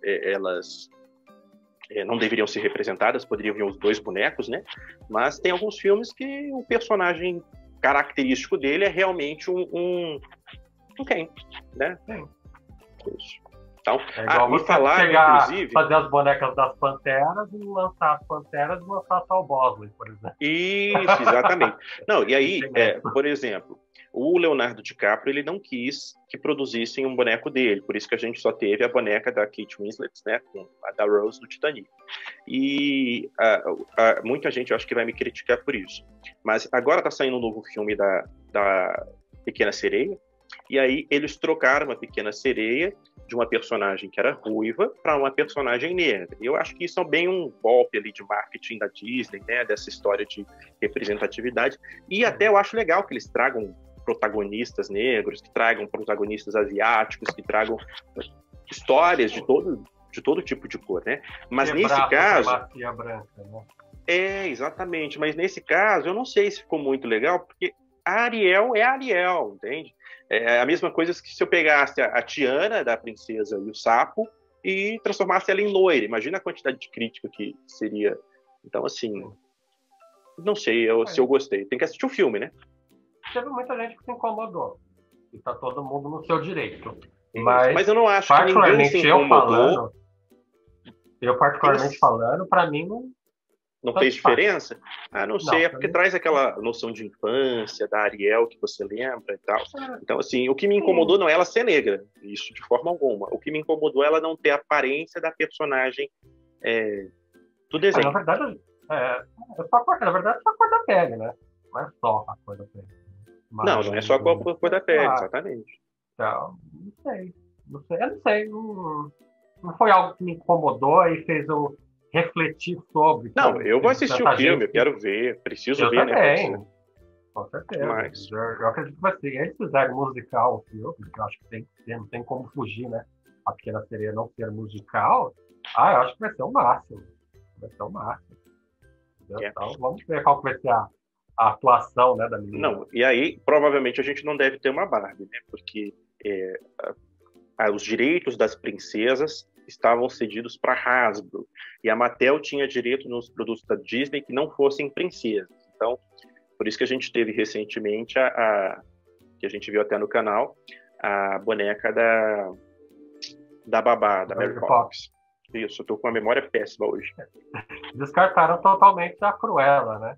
não deveriam ser representadas, poderiam vir os dois bonecos, né? Mas tem alguns filmes que o personagem característico dele é realmente um Ken, né? Isso. Então, me falaram, inclusive... Fazer as bonecas das Panteras e lançar as Panteras e lançar só o Bosley, por exemplo. Isso, exatamente. Não, e aí, por exemplo, o Leonardo DiCaprio, ele não quis que produzissem um boneco dele, por isso que a gente só teve a boneca da Kate Winslet, né, com a da Rose do Titanic. E muita gente, eu acho que vai me criticar por isso. Mas agora está saindo um novo filme da Pequena Sereia, e aí eles trocaram a Pequena Sereia de uma personagem que era ruiva para uma personagem negra. Eu acho que isso é bem um golpe ali de marketing da Disney, né, dessa história de representatividade. E até eu acho legal que eles tragam protagonistas negros, que tragam protagonistas asiáticos, que tragam histórias de todo tipo de cor, né? Mas nesse caso... branca, né? Exatamente. Mas nesse caso, eu não sei se ficou muito legal, porque a Ariel é a Ariel, entende? É a mesma coisa que se eu pegasse a Tiana da Princesa e o Sapo e transformasse ela em loira. Imagina a quantidade de crítica que seria. Então, assim, não sei se eu gostei. Tem que assistir o filme, né? Teve muita gente que se incomodou. E tá todo mundo no seu direito. Mas eu não acho que ninguém se incomodou. Eu particularmente falando, para mim não fez diferença? Não sei, é porque traz aquela noção de infância, da Ariel, que você lembra e tal. Então, assim, o que me incomodou não é ela ser negra, isso de forma alguma. O que me incomodou é ela não ter a aparência da personagem do desenho. Na verdade, só a cor da pele, né? Não é só a cor da pele. Não é só a cor da pele, exatamente. Então, não sei. Não foi algo que me incomodou e fez eu refletir sobre. Não, eu vou assistir o filme, eu quero ver, preciso ver, também, né? Com certeza. Mas... Eu acredito que vai ser. Eles fizeram musical o filme, que eu acho que tem que ter, não tem como fugir, né? A Pequena Sereia não ser musical. Eu acho que vai ser o máximo. Então, vamos ver qual vai ser a atuação, né, da menina. Não, e aí, provavelmente, a gente não deve ter uma Barbie, né? Porque os direitos das princesas estavam cedidos para Hasbro. E a Mattel tinha direito nos produtos da Disney que não fossem princesas. Então, por isso que a gente teve recentemente que a gente viu até no canal, a boneca da babá, da Mary Poppins. Isso, eu tô com uma memória péssima hoje. Descartaram totalmente a Cruella, né?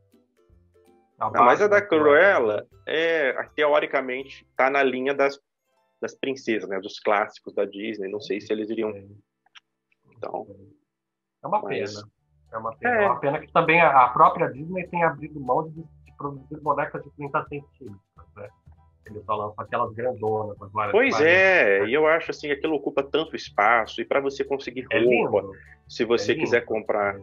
Mas a da Cruella, teoricamente, tá na linha das princesas, né? Dos clássicos da Disney. Não sei se eles iriam... Então, é uma pena. É uma pena que também a própria Disney tem abrido mão de produzir bonecas de 30 centímetros, né? Eles só lançam aquelas grandonas. Pois é, e eu acho assim, aquilo ocupa tanto espaço, e para você conseguir roupa, se você quiser comprar...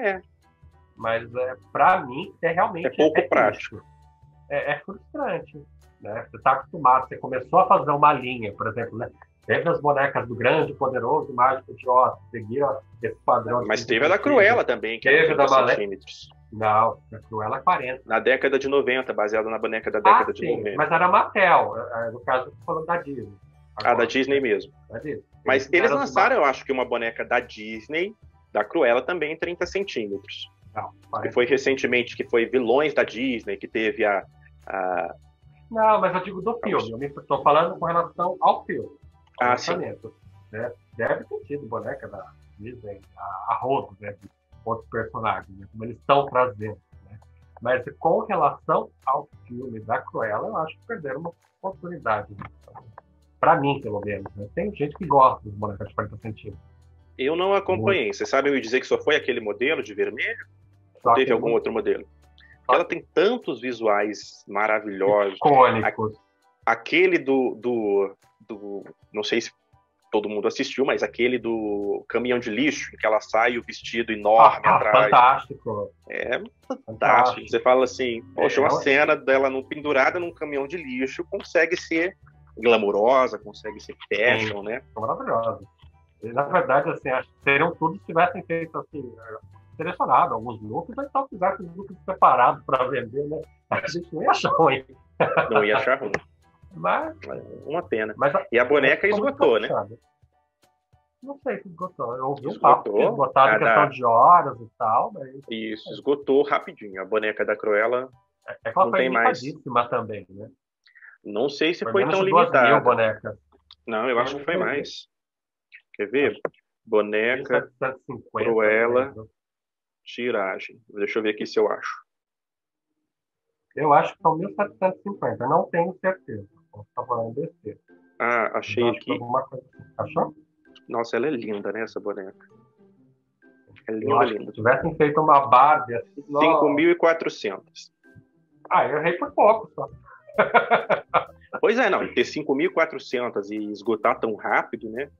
Mas para mim realmente pouco prático. É frustrante, né? Você está acostumado, você começou a fazer uma linha, por exemplo, né? Teve as bonecas do grande, poderoso, mágico de Oz, seguiram esse padrão. Mas teve a da Cruella também, que teve era 30 centímetros. Não, a Cruella é 40. Na década de 90, baseada na boneca da década de 90. Mas era Mattel, no caso, eu tô falando da Disney. Agora, da Disney mesmo. Da Disney. Mas eles lançaram, eu acho que uma boneca da Disney, da Cruella também, em 30 centímetros. Não, que foi recentemente, que foi vilões da Disney, que teve Não, mas eu digo do filme. Eu estou falando com relação ao filme. Sim. Né? Deve ter tido boneca da Disney, a rodo, né? De outros personagens, né? Como eles estão trazendo. Né? Mas com relação ao filme da Cruella, eu acho que perderam uma oportunidade. Né? Para mim, pelo menos. Né? Tem gente que gosta dos bonecas de 40 centímetros. Eu não acompanhei. Você sabe me dizer que só foi aquele modelo de vermelho? Ou teve algum outro modelo? Ela tem tantos visuais maravilhosos. Icônicos. Aquele do... Não sei se todo mundo assistiu, mas aquele do caminhão de lixo, em que ela sai o vestido enorme atrás. Fantástico. É fantástico. Você fala assim, poxa, uma cena dela pendurada num caminhão de lixo consegue ser glamurosa, consegue ser fashion, né? Maravilhosa. Na verdade, assim, acho que seriam tudo se tivessem feito assim, selecionado alguns looks, mas só fizessem looks separados para vender, né? A gente não ia achar ruim. Não ia achar ruim. Mas, uma pena. Mas e a boneca esgotou, né? Não sei se esgotou. Eu ouvi um papo que esgotado em questão de horas e tal. Mas... Isso, esgotou rapidinho. A boneca da Cruella que ela não foi tem mais. Também, né? Não sei se foi tão limitada. 2.000 bonecas. Não, eu acho que foi mais. Quer ver? Boneca, 1750, Cruella, tiragem. Deixa eu ver aqui se eu acho. Eu acho que são 1750, eu não tenho certeza. Estou falando besteira. Achei aqui. Coisa. Achou? Nossa, ela é linda, né, essa boneca? É linda, linda. Se tivessem feito uma Barbie assim... 5.400. Eu errei por pouco só. Pois é, não. Ter 5.400 e esgotar tão rápido, né?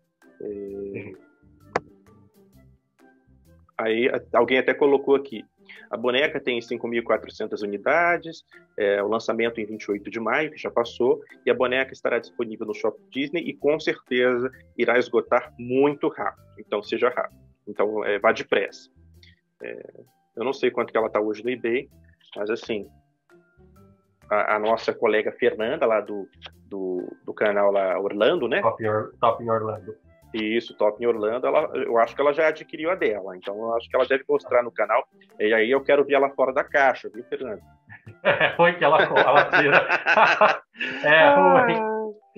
Aí alguém até colocou aqui. A boneca tem 5.400 unidades, o lançamento em 28 de maio, que já passou, e a boneca estará disponível no Shopping Disney e com certeza irá esgotar muito rápido. Então, seja rápido. Então, vá depressa. Eu não sei quanto que ela está hoje no eBay, mas assim, a nossa colega Fernanda, lá do canal lá Orlando, né? Top em Orlando. Isso, Top em Orlando, eu acho que ela já adquiriu a dela, então eu acho que ela deve mostrar no canal, e aí eu quero ver ela fora da caixa, viu, Fernando? Foi que ela tira. Ruim.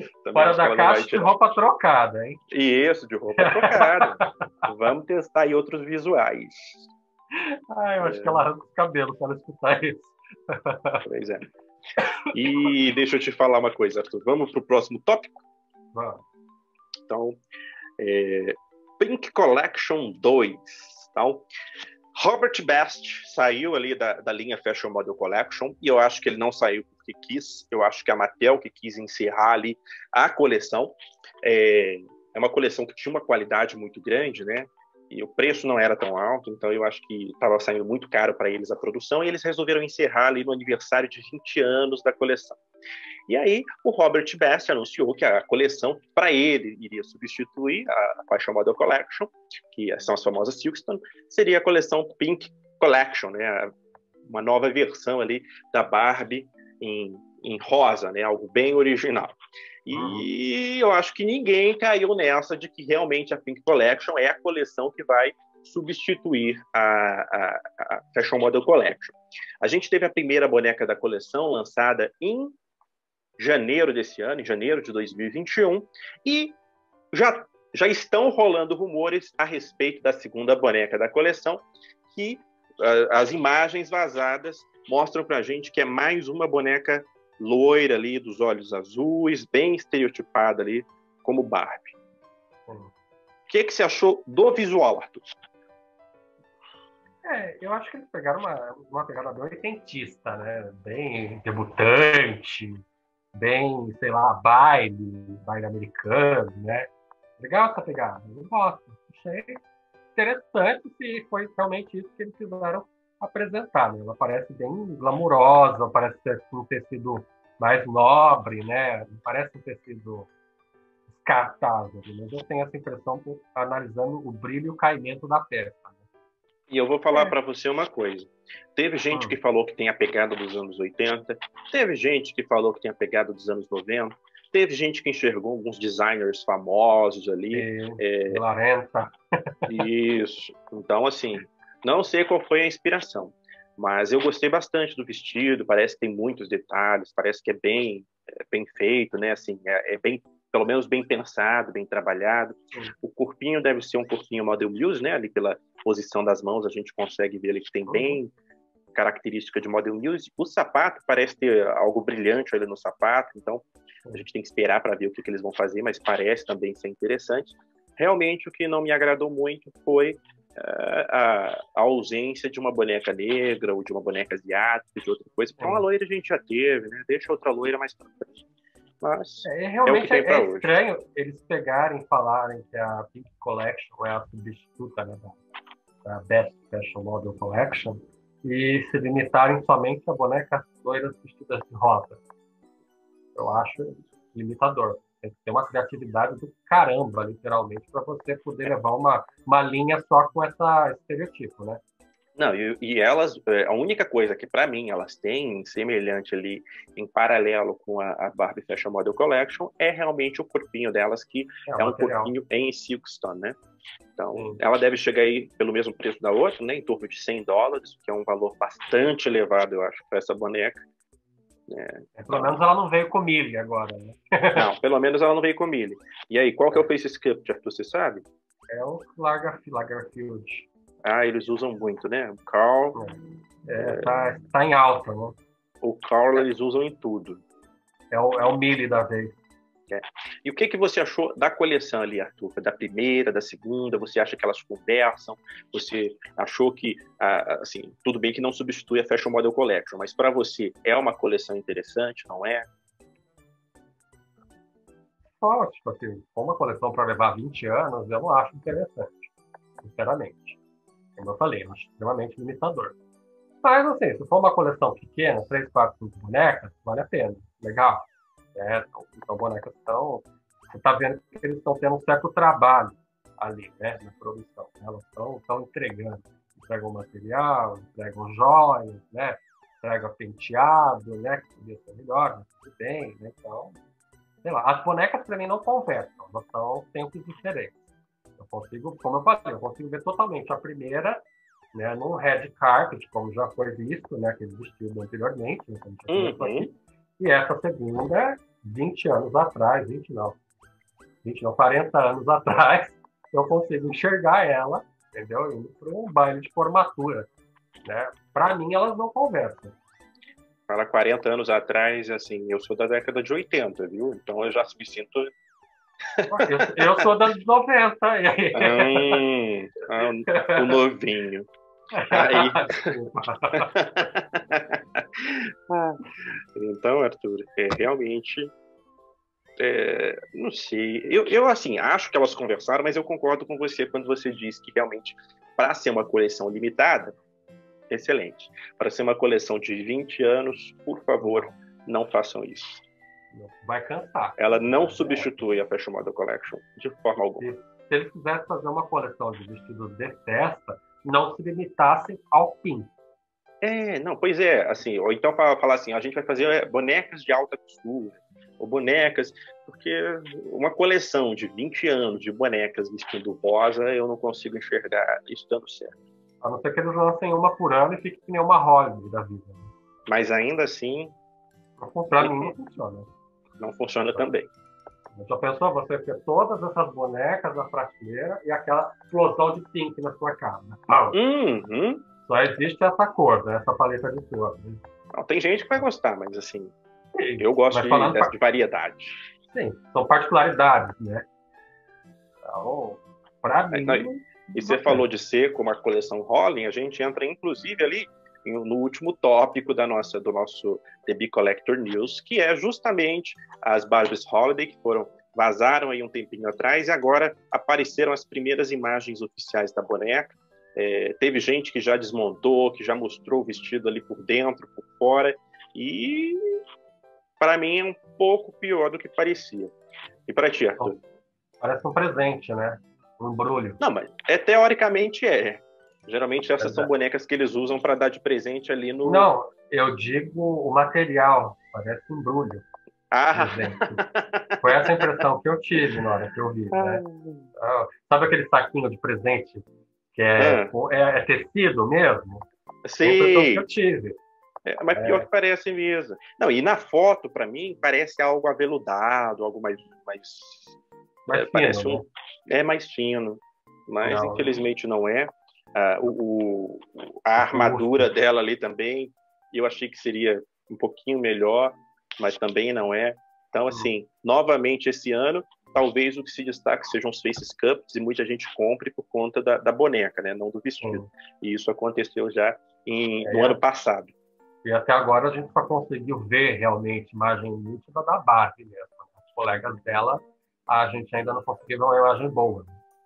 Fora da caixa de roupa trocada, hein? Isso, de roupa trocada. Vamos testar aí outros visuais. Eu acho que ela arranca os cabelos para ela escutar isso. Pois é. E deixa eu te falar uma coisa, Arthur. Vamos para o próximo tópico? Vamos. Então, Pink Collection 2. Então, Robert Best saiu ali da linha Fashion Model Collection, e eu acho que ele não saiu porque quis. Eu acho que a Mattel que quis encerrar ali a coleção. É uma coleção que tinha uma qualidade muito grande, né? E o preço não era tão alto, então eu acho que estava saindo muito caro para eles a produção, e eles resolveram encerrar ali no aniversário de 20 anos da coleção. E aí o Robert Best anunciou que a coleção, para ele, iria substituir a Fashion Model Collection, que são as famosas Silkston, seria a coleção Pink Collection, né? Uma nova versão ali da Barbie em rosa, né? Algo bem original. E eu acho que ninguém caiu nessa de que realmente a Pink Collection é a coleção que vai substituir a Fashion Model Collection. A gente teve a primeira boneca da coleção lançada em janeiro desse ano, em janeiro de 2021, e já estão rolando rumores a respeito da segunda boneca da coleção, que as imagens vazadas mostram pra gente que é mais uma boneca loira ali, dos olhos azuis, bem estereotipada ali, como Barbie. O que você achou do visual, Arthur? Eu acho que eles pegaram uma pegada bem oitentista, né? Bem debutante, bem, sei lá, baile americano, né? Legal essa pegada, eu gosto. Achei interessante se foi realmente isso que eles quiseram apresentar, né? Ela parece bem glamurosa, parece ter um tecido mais nobre, né? Não parece um tecido descartável, mas eu tenho essa impressão analisando o brilho e o caimento da peça. Né? E eu vou falar para você uma coisa. Teve gente que falou que tem a pegada dos anos 80, teve gente que falou que tem a pegada dos anos 90, teve gente que enxergou alguns designers famosos ali. Larenta. Isso. Então, assim, não sei qual foi a inspiração, mas eu gostei bastante do vestido, parece que tem muitos detalhes, parece que é bem feito, né? Assim, bem, pelo menos bem pensado, bem trabalhado. O corpinho deve ser um corpinho Model Muse, né? Ali pela posição das mãos a gente consegue ver ali que tem bem característica de Model Muse. O sapato parece ter algo brilhante ali no sapato, então a gente tem que esperar para ver o que eles vão fazer, mas parece também ser interessante. Realmente o que não me agradou muito foi a ausência de uma boneca negra ou de uma boneca asiática, de outra coisa. Porque uma loira a gente já teve, né? Deixa outra loira mais pra frente. Mas realmente é estranho eles pegarem e falarem que a Pink Collection é a substituta, né, da Best Fashion Model Collection e se limitarem somente a bonecas loiras vestidas de rosa. Eu acho limitador. Tem que ter uma criatividade do caramba, literalmente, para você poder levar uma linha só com esse estereotipo, né? Não, e elas, a única coisa que para mim elas têm semelhante ali, em paralelo com a Barbie Fashion Model Collection, é realmente o corpinho delas, que é um corpinho em silkstone, né? Então, ela deve chegar aí pelo mesmo preço da outra, né? Em torno de $100, que é um valor bastante elevado, eu acho, para essa boneca. Pelo menos ela não veio com milho agora, né? Não, pelo menos ela não veio com milho. E aí, qual que é o face sculpt, Arthur, você sabe? É o Lagerfeld. Eles usam muito, né? O Karl... Tá em alta, né? O Karl eles usam em tudo. É o milho da vez. E o que você achou da coleção ali, Arthur? Da primeira, da segunda? Você acha que elas conversam? Você achou que, assim, tudo bem que não substitui a Fashion Model Collection, mas para você é uma coleção interessante, não é? Tipo assim, uma coleção para levar 20 anos, eu não acho interessante, sinceramente. Como eu falei, eu acho extremamente limitador. Mas, assim, se for uma coleção pequena, 3, 4, 5 bonecas, vale a pena. Legal. Então, bonecas estão... Você está vendo que eles estão tendo um certo trabalho ali, né, na produção. Elas estão entregando. Entregam material, entregam joias, né, entregam penteado, né, que podia ser melhor, mas tudo bem, né, então... Sei lá, as bonecas para mim não conversam, elas são tempos diferentes. Eu consigo, como eu falei, eu consigo ver totalmente a primeira, né, no red carpet, como já foi visto, né, aquele vestido anteriormente, né, aqui, e essa segunda 20 anos atrás, 20 não, 40 anos atrás, eu consigo enxergar ela, entendeu? Indo para um baile de formatura, né? Para mim, elas não conversam. Fala 40 anos atrás, assim, eu sou da década de 80, viu? Então eu já me sinto... Eu sou das 90. E aí... o novinho. Aí... Então, Arthur, realmente... não sei. Eu, assim, acho que elas conversaram, mas eu concordo com você quando você diz que realmente, para ser uma coleção limitada, excelente. Para ser uma coleção de 20 anos, por favor, não façam isso. Vai cansar. Ela não substitui a Fashion Model Collection de forma alguma. Se eles quisessem fazer uma coleção de vestidos de festa, não se limitassem ao pin. Não, pois é, assim, ou então falar assim, a gente vai fazer bonecas de alta costura, ou bonecas, porque uma coleção de 20 anos de bonecas vestindo rosa, eu não consigo enxergar isso dando certo. A não ser que eles lancem uma por ano e fique que nem uma Hollywood da vida. Mas ainda assim... Pra mim não funciona. Não funciona também. Já pensou você ter todas essas bonecas na prateleira e aquela explosão de pink na sua casa? Só existe essa cor, né? Essa paleta de cor. Né? Não, tem gente que vai gostar, mas assim, eu gosto de variedade. Sim, são particularidades, né? Então, pra mim... E você falou de ser como a coleção Holling, a gente entra inclusive ali no último tópico do nosso The Big Collector News, que é justamente as Barbies Holiday, que vazaram aí um tempinho atrás, e agora apareceram as primeiras imagens oficiais da boneca. Teve gente que já desmontou, que já mostrou o vestido ali por dentro, por fora, e para mim é um pouco pior do que parecia. E para ti, Arthur? Parece um presente, né? Um embrulho. Não, mas teoricamente é. Geralmente essas são bonecas que eles usam para dar de presente ali no... Não, eu digo o material, parece um embrulho. Foi essa a impressão que eu tive na hora que eu vi, né? Sabe aquele saquinho de presente que é tecido mesmo? Sim. É a impressão que eu tive. Mas pior que parece mesmo. Não, e na foto, para mim, parece algo aveludado, algo mais fino, parece né? mais fino. Mas não, infelizmente não é. A armadura dela ali também, eu achei que seria um pouquinho melhor, mas também não é. Então, assim, novamente esse ano, talvez o que se destaque sejam os face cups, e muita gente compre por conta da boneca, né? Não do vestido. E isso aconteceu já no ano passado. E até agora a gente só conseguiu ver realmente imagem nítida da Barbie mesmo. Os colegas dela, a gente ainda não conseguiu ver uma imagem boa.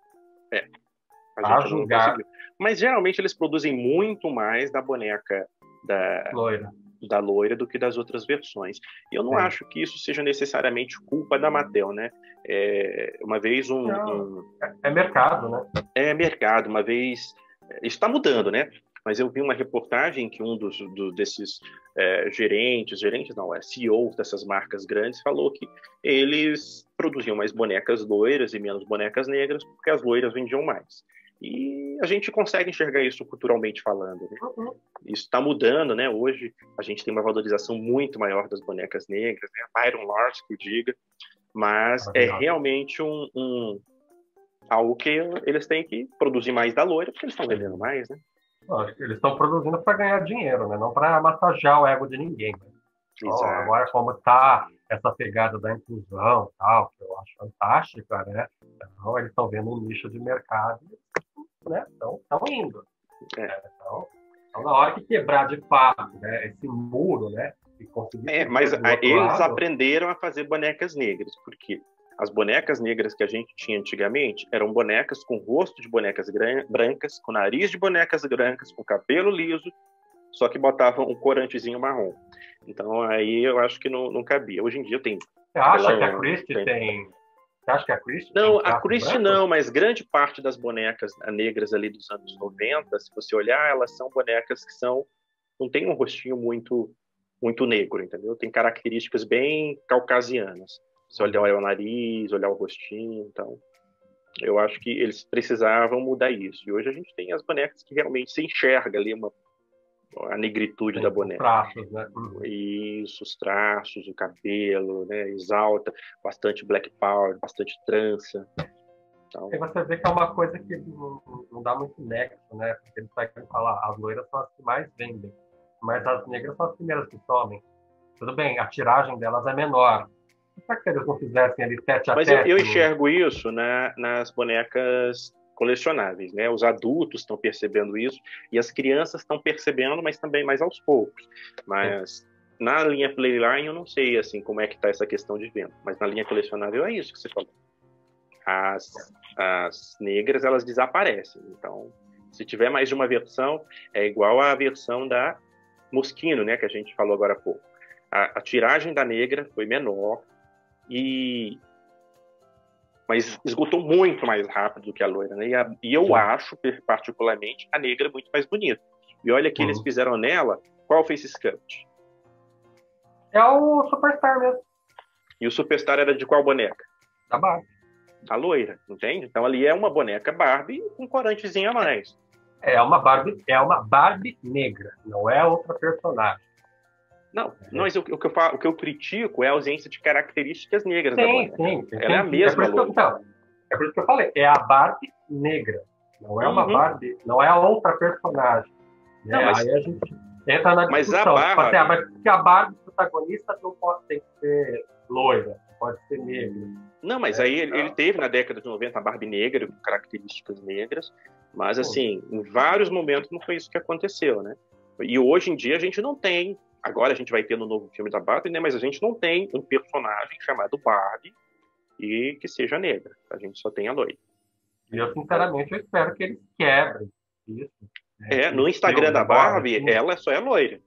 A gente não conseguiu. Mas geralmente eles produzem muito mais da boneca da loira do que das outras versões. E eu não acho que isso seja necessariamente culpa da Mattel, né? Uma vez É mercado, né? É mercado. Uma vez... Isso está mudando, né? Mas eu vi uma reportagem que um desses gerentes não, CEOs dessas marcas grandes, falou que eles produziam mais bonecas loiras e menos bonecas negras porque as loiras vendiam mais. E a gente consegue enxergar isso culturalmente falando, né? Isso está mudando, né? Hoje a gente tem uma valorização muito maior das bonecas negras, né? Byron Lars, que diga, mas é realmente algo que eles têm que produzir mais da loira, porque eles estão vendendo mais, né? Eles estão produzindo para ganhar dinheiro, né? Não para massagear o ego de ninguém. Né? Agora, como está essa pegada da inclusão, tal, que eu acho fantástica, né? Então, eles estão vendo um nicho de mercado, né? Estão indo. Então, na hora que quebrar de fato, né? Esse muro, né? E conseguir mas eles aprenderam a fazer bonecas negras, porque as bonecas negras que a gente tinha antigamente eram bonecas com rosto de bonecas brancas, com nariz de bonecas brancas, com cabelo liso, só que botavam um corantezinho marrom. Então aí eu acho que não cabia. Hoje em dia tem... Você acha que a Christie tem... Você acha que a Christie não, a Christie não, mas grande parte das bonecas negras ali dos anos 90, se você olhar, elas são bonecas que não tem um rostinho muito negro, entendeu? Tem características bem caucasianas. Se olhar o nariz, olhar o rostinho, então... Eu acho que eles precisavam mudar isso. E hoje a gente tem as bonecas que realmente se enxerga ali a negritude da boneca. Traços, né? Isso, os traços, o cabelo, né? Exalta, bastante black power, bastante trança. Então... E você vê que é uma coisa que não dá muito nexo, né? Porque eles querem falar, as loiras são as que mais vendem, mas as negras são as primeiras que somem. Tudo bem, a tiragem delas é menor. Será que eles não fizessem ali tete a tete? Mas eu enxergo isso nas bonecas colecionáveis, né? Os adultos estão percebendo isso e as crianças estão percebendo, mas também mais aos poucos. Mas na linha Playline eu não sei assim como é que está essa questão de venda, mas na linha colecionável é isso que você falou. As negras, elas desaparecem. Então, se tiver mais de uma versão, é igual à versão da Moschino, né, que a gente falou agora há pouco. A tiragem da negra foi menor, mas esgotou muito mais rápido do que a loira, né? E eu acho, particularmente, a negra muito mais bonita. E olha que eles fizeram nela, qual face sculpt? É o Superstar mesmo. E o Superstar era de qual boneca? Da Barbie. A loira, entende? Então ali é uma boneca Barbie com um corantezinho a mais. É uma Barbie negra, não é outra personagem. Não, mas o que eu critico é a ausência de características negras da boneca. Sim. Ela é a mesma loira. É por isso que eu falei, é a Barbie negra, não é uma Barbie, não é a outra personagem. Não, mas... Aí a gente entra na discussão. Mas a Barbie... mas porque a Barbie protagonista não pode ter que ser loira, pode ser negra. Não, mas aí ele teve na década de 90 a Barbie negra, com características negras, mas assim, em vários momentos não foi isso que aconteceu, né? E hoje em dia a gente não tem, agora a gente vai ter no novo filme da Barbie, né? Mas a gente não tem um personagem chamado Barbie e que seja negra, a gente só tem a loira. E eu, sinceramente, eu espero que eles quebrem isso. No Instagram da Barbie, ela só é loira.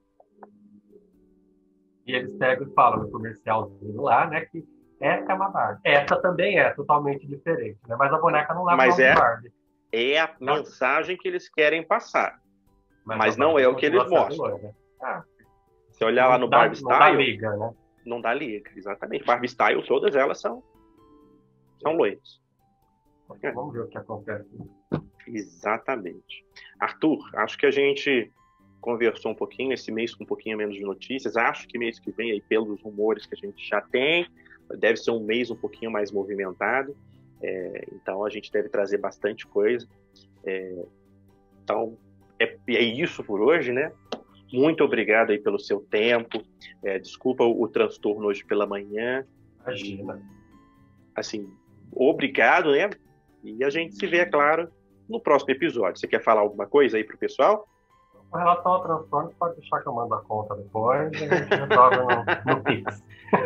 E eles pegam e falam no comercialzinho lá, né, que essa é uma Barbie. Essa também é totalmente diferente, né? Mas a boneca não leva uma Barbie. É a mensagem que eles querem passar. Mas não é o que eles mostram. Se olhar lá no Barbie Style... Não dá liga, né? Não dá liga, exatamente. Barbie Style, todas elas são loiras. Vamos ver o que acontece. Exatamente. Arthur, acho que a gente conversou um pouquinho esse mês com um pouquinho menos de notícias. Acho que mês que vem, aí, pelos rumores que a gente já tem, deve ser um mês um pouquinho mais movimentado. Então a gente deve trazer bastante coisa. Então é isso por hoje, né? Muito obrigado aí pelo seu tempo. Desculpa o transtorno hoje pela manhã. Imagina. Assim, obrigado, né? E a gente se vê, é claro, no próximo episódio. Você quer falar alguma coisa aí pro pessoal? Com relação ao transtorno, pode deixar que eu mando a conta depois e a gente resolve no Pix.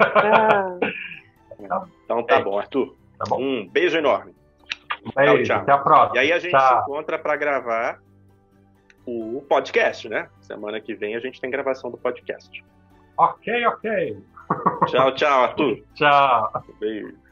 Então tá bom, Arthur. Tá bom. Um beijo enorme. Beijo, tchau. Até a próxima. E aí a gente se encontra para gravar o podcast, né? Semana que vem a gente tem gravação do podcast. Ok. Tchau, Arthur. Tchau. Beijo.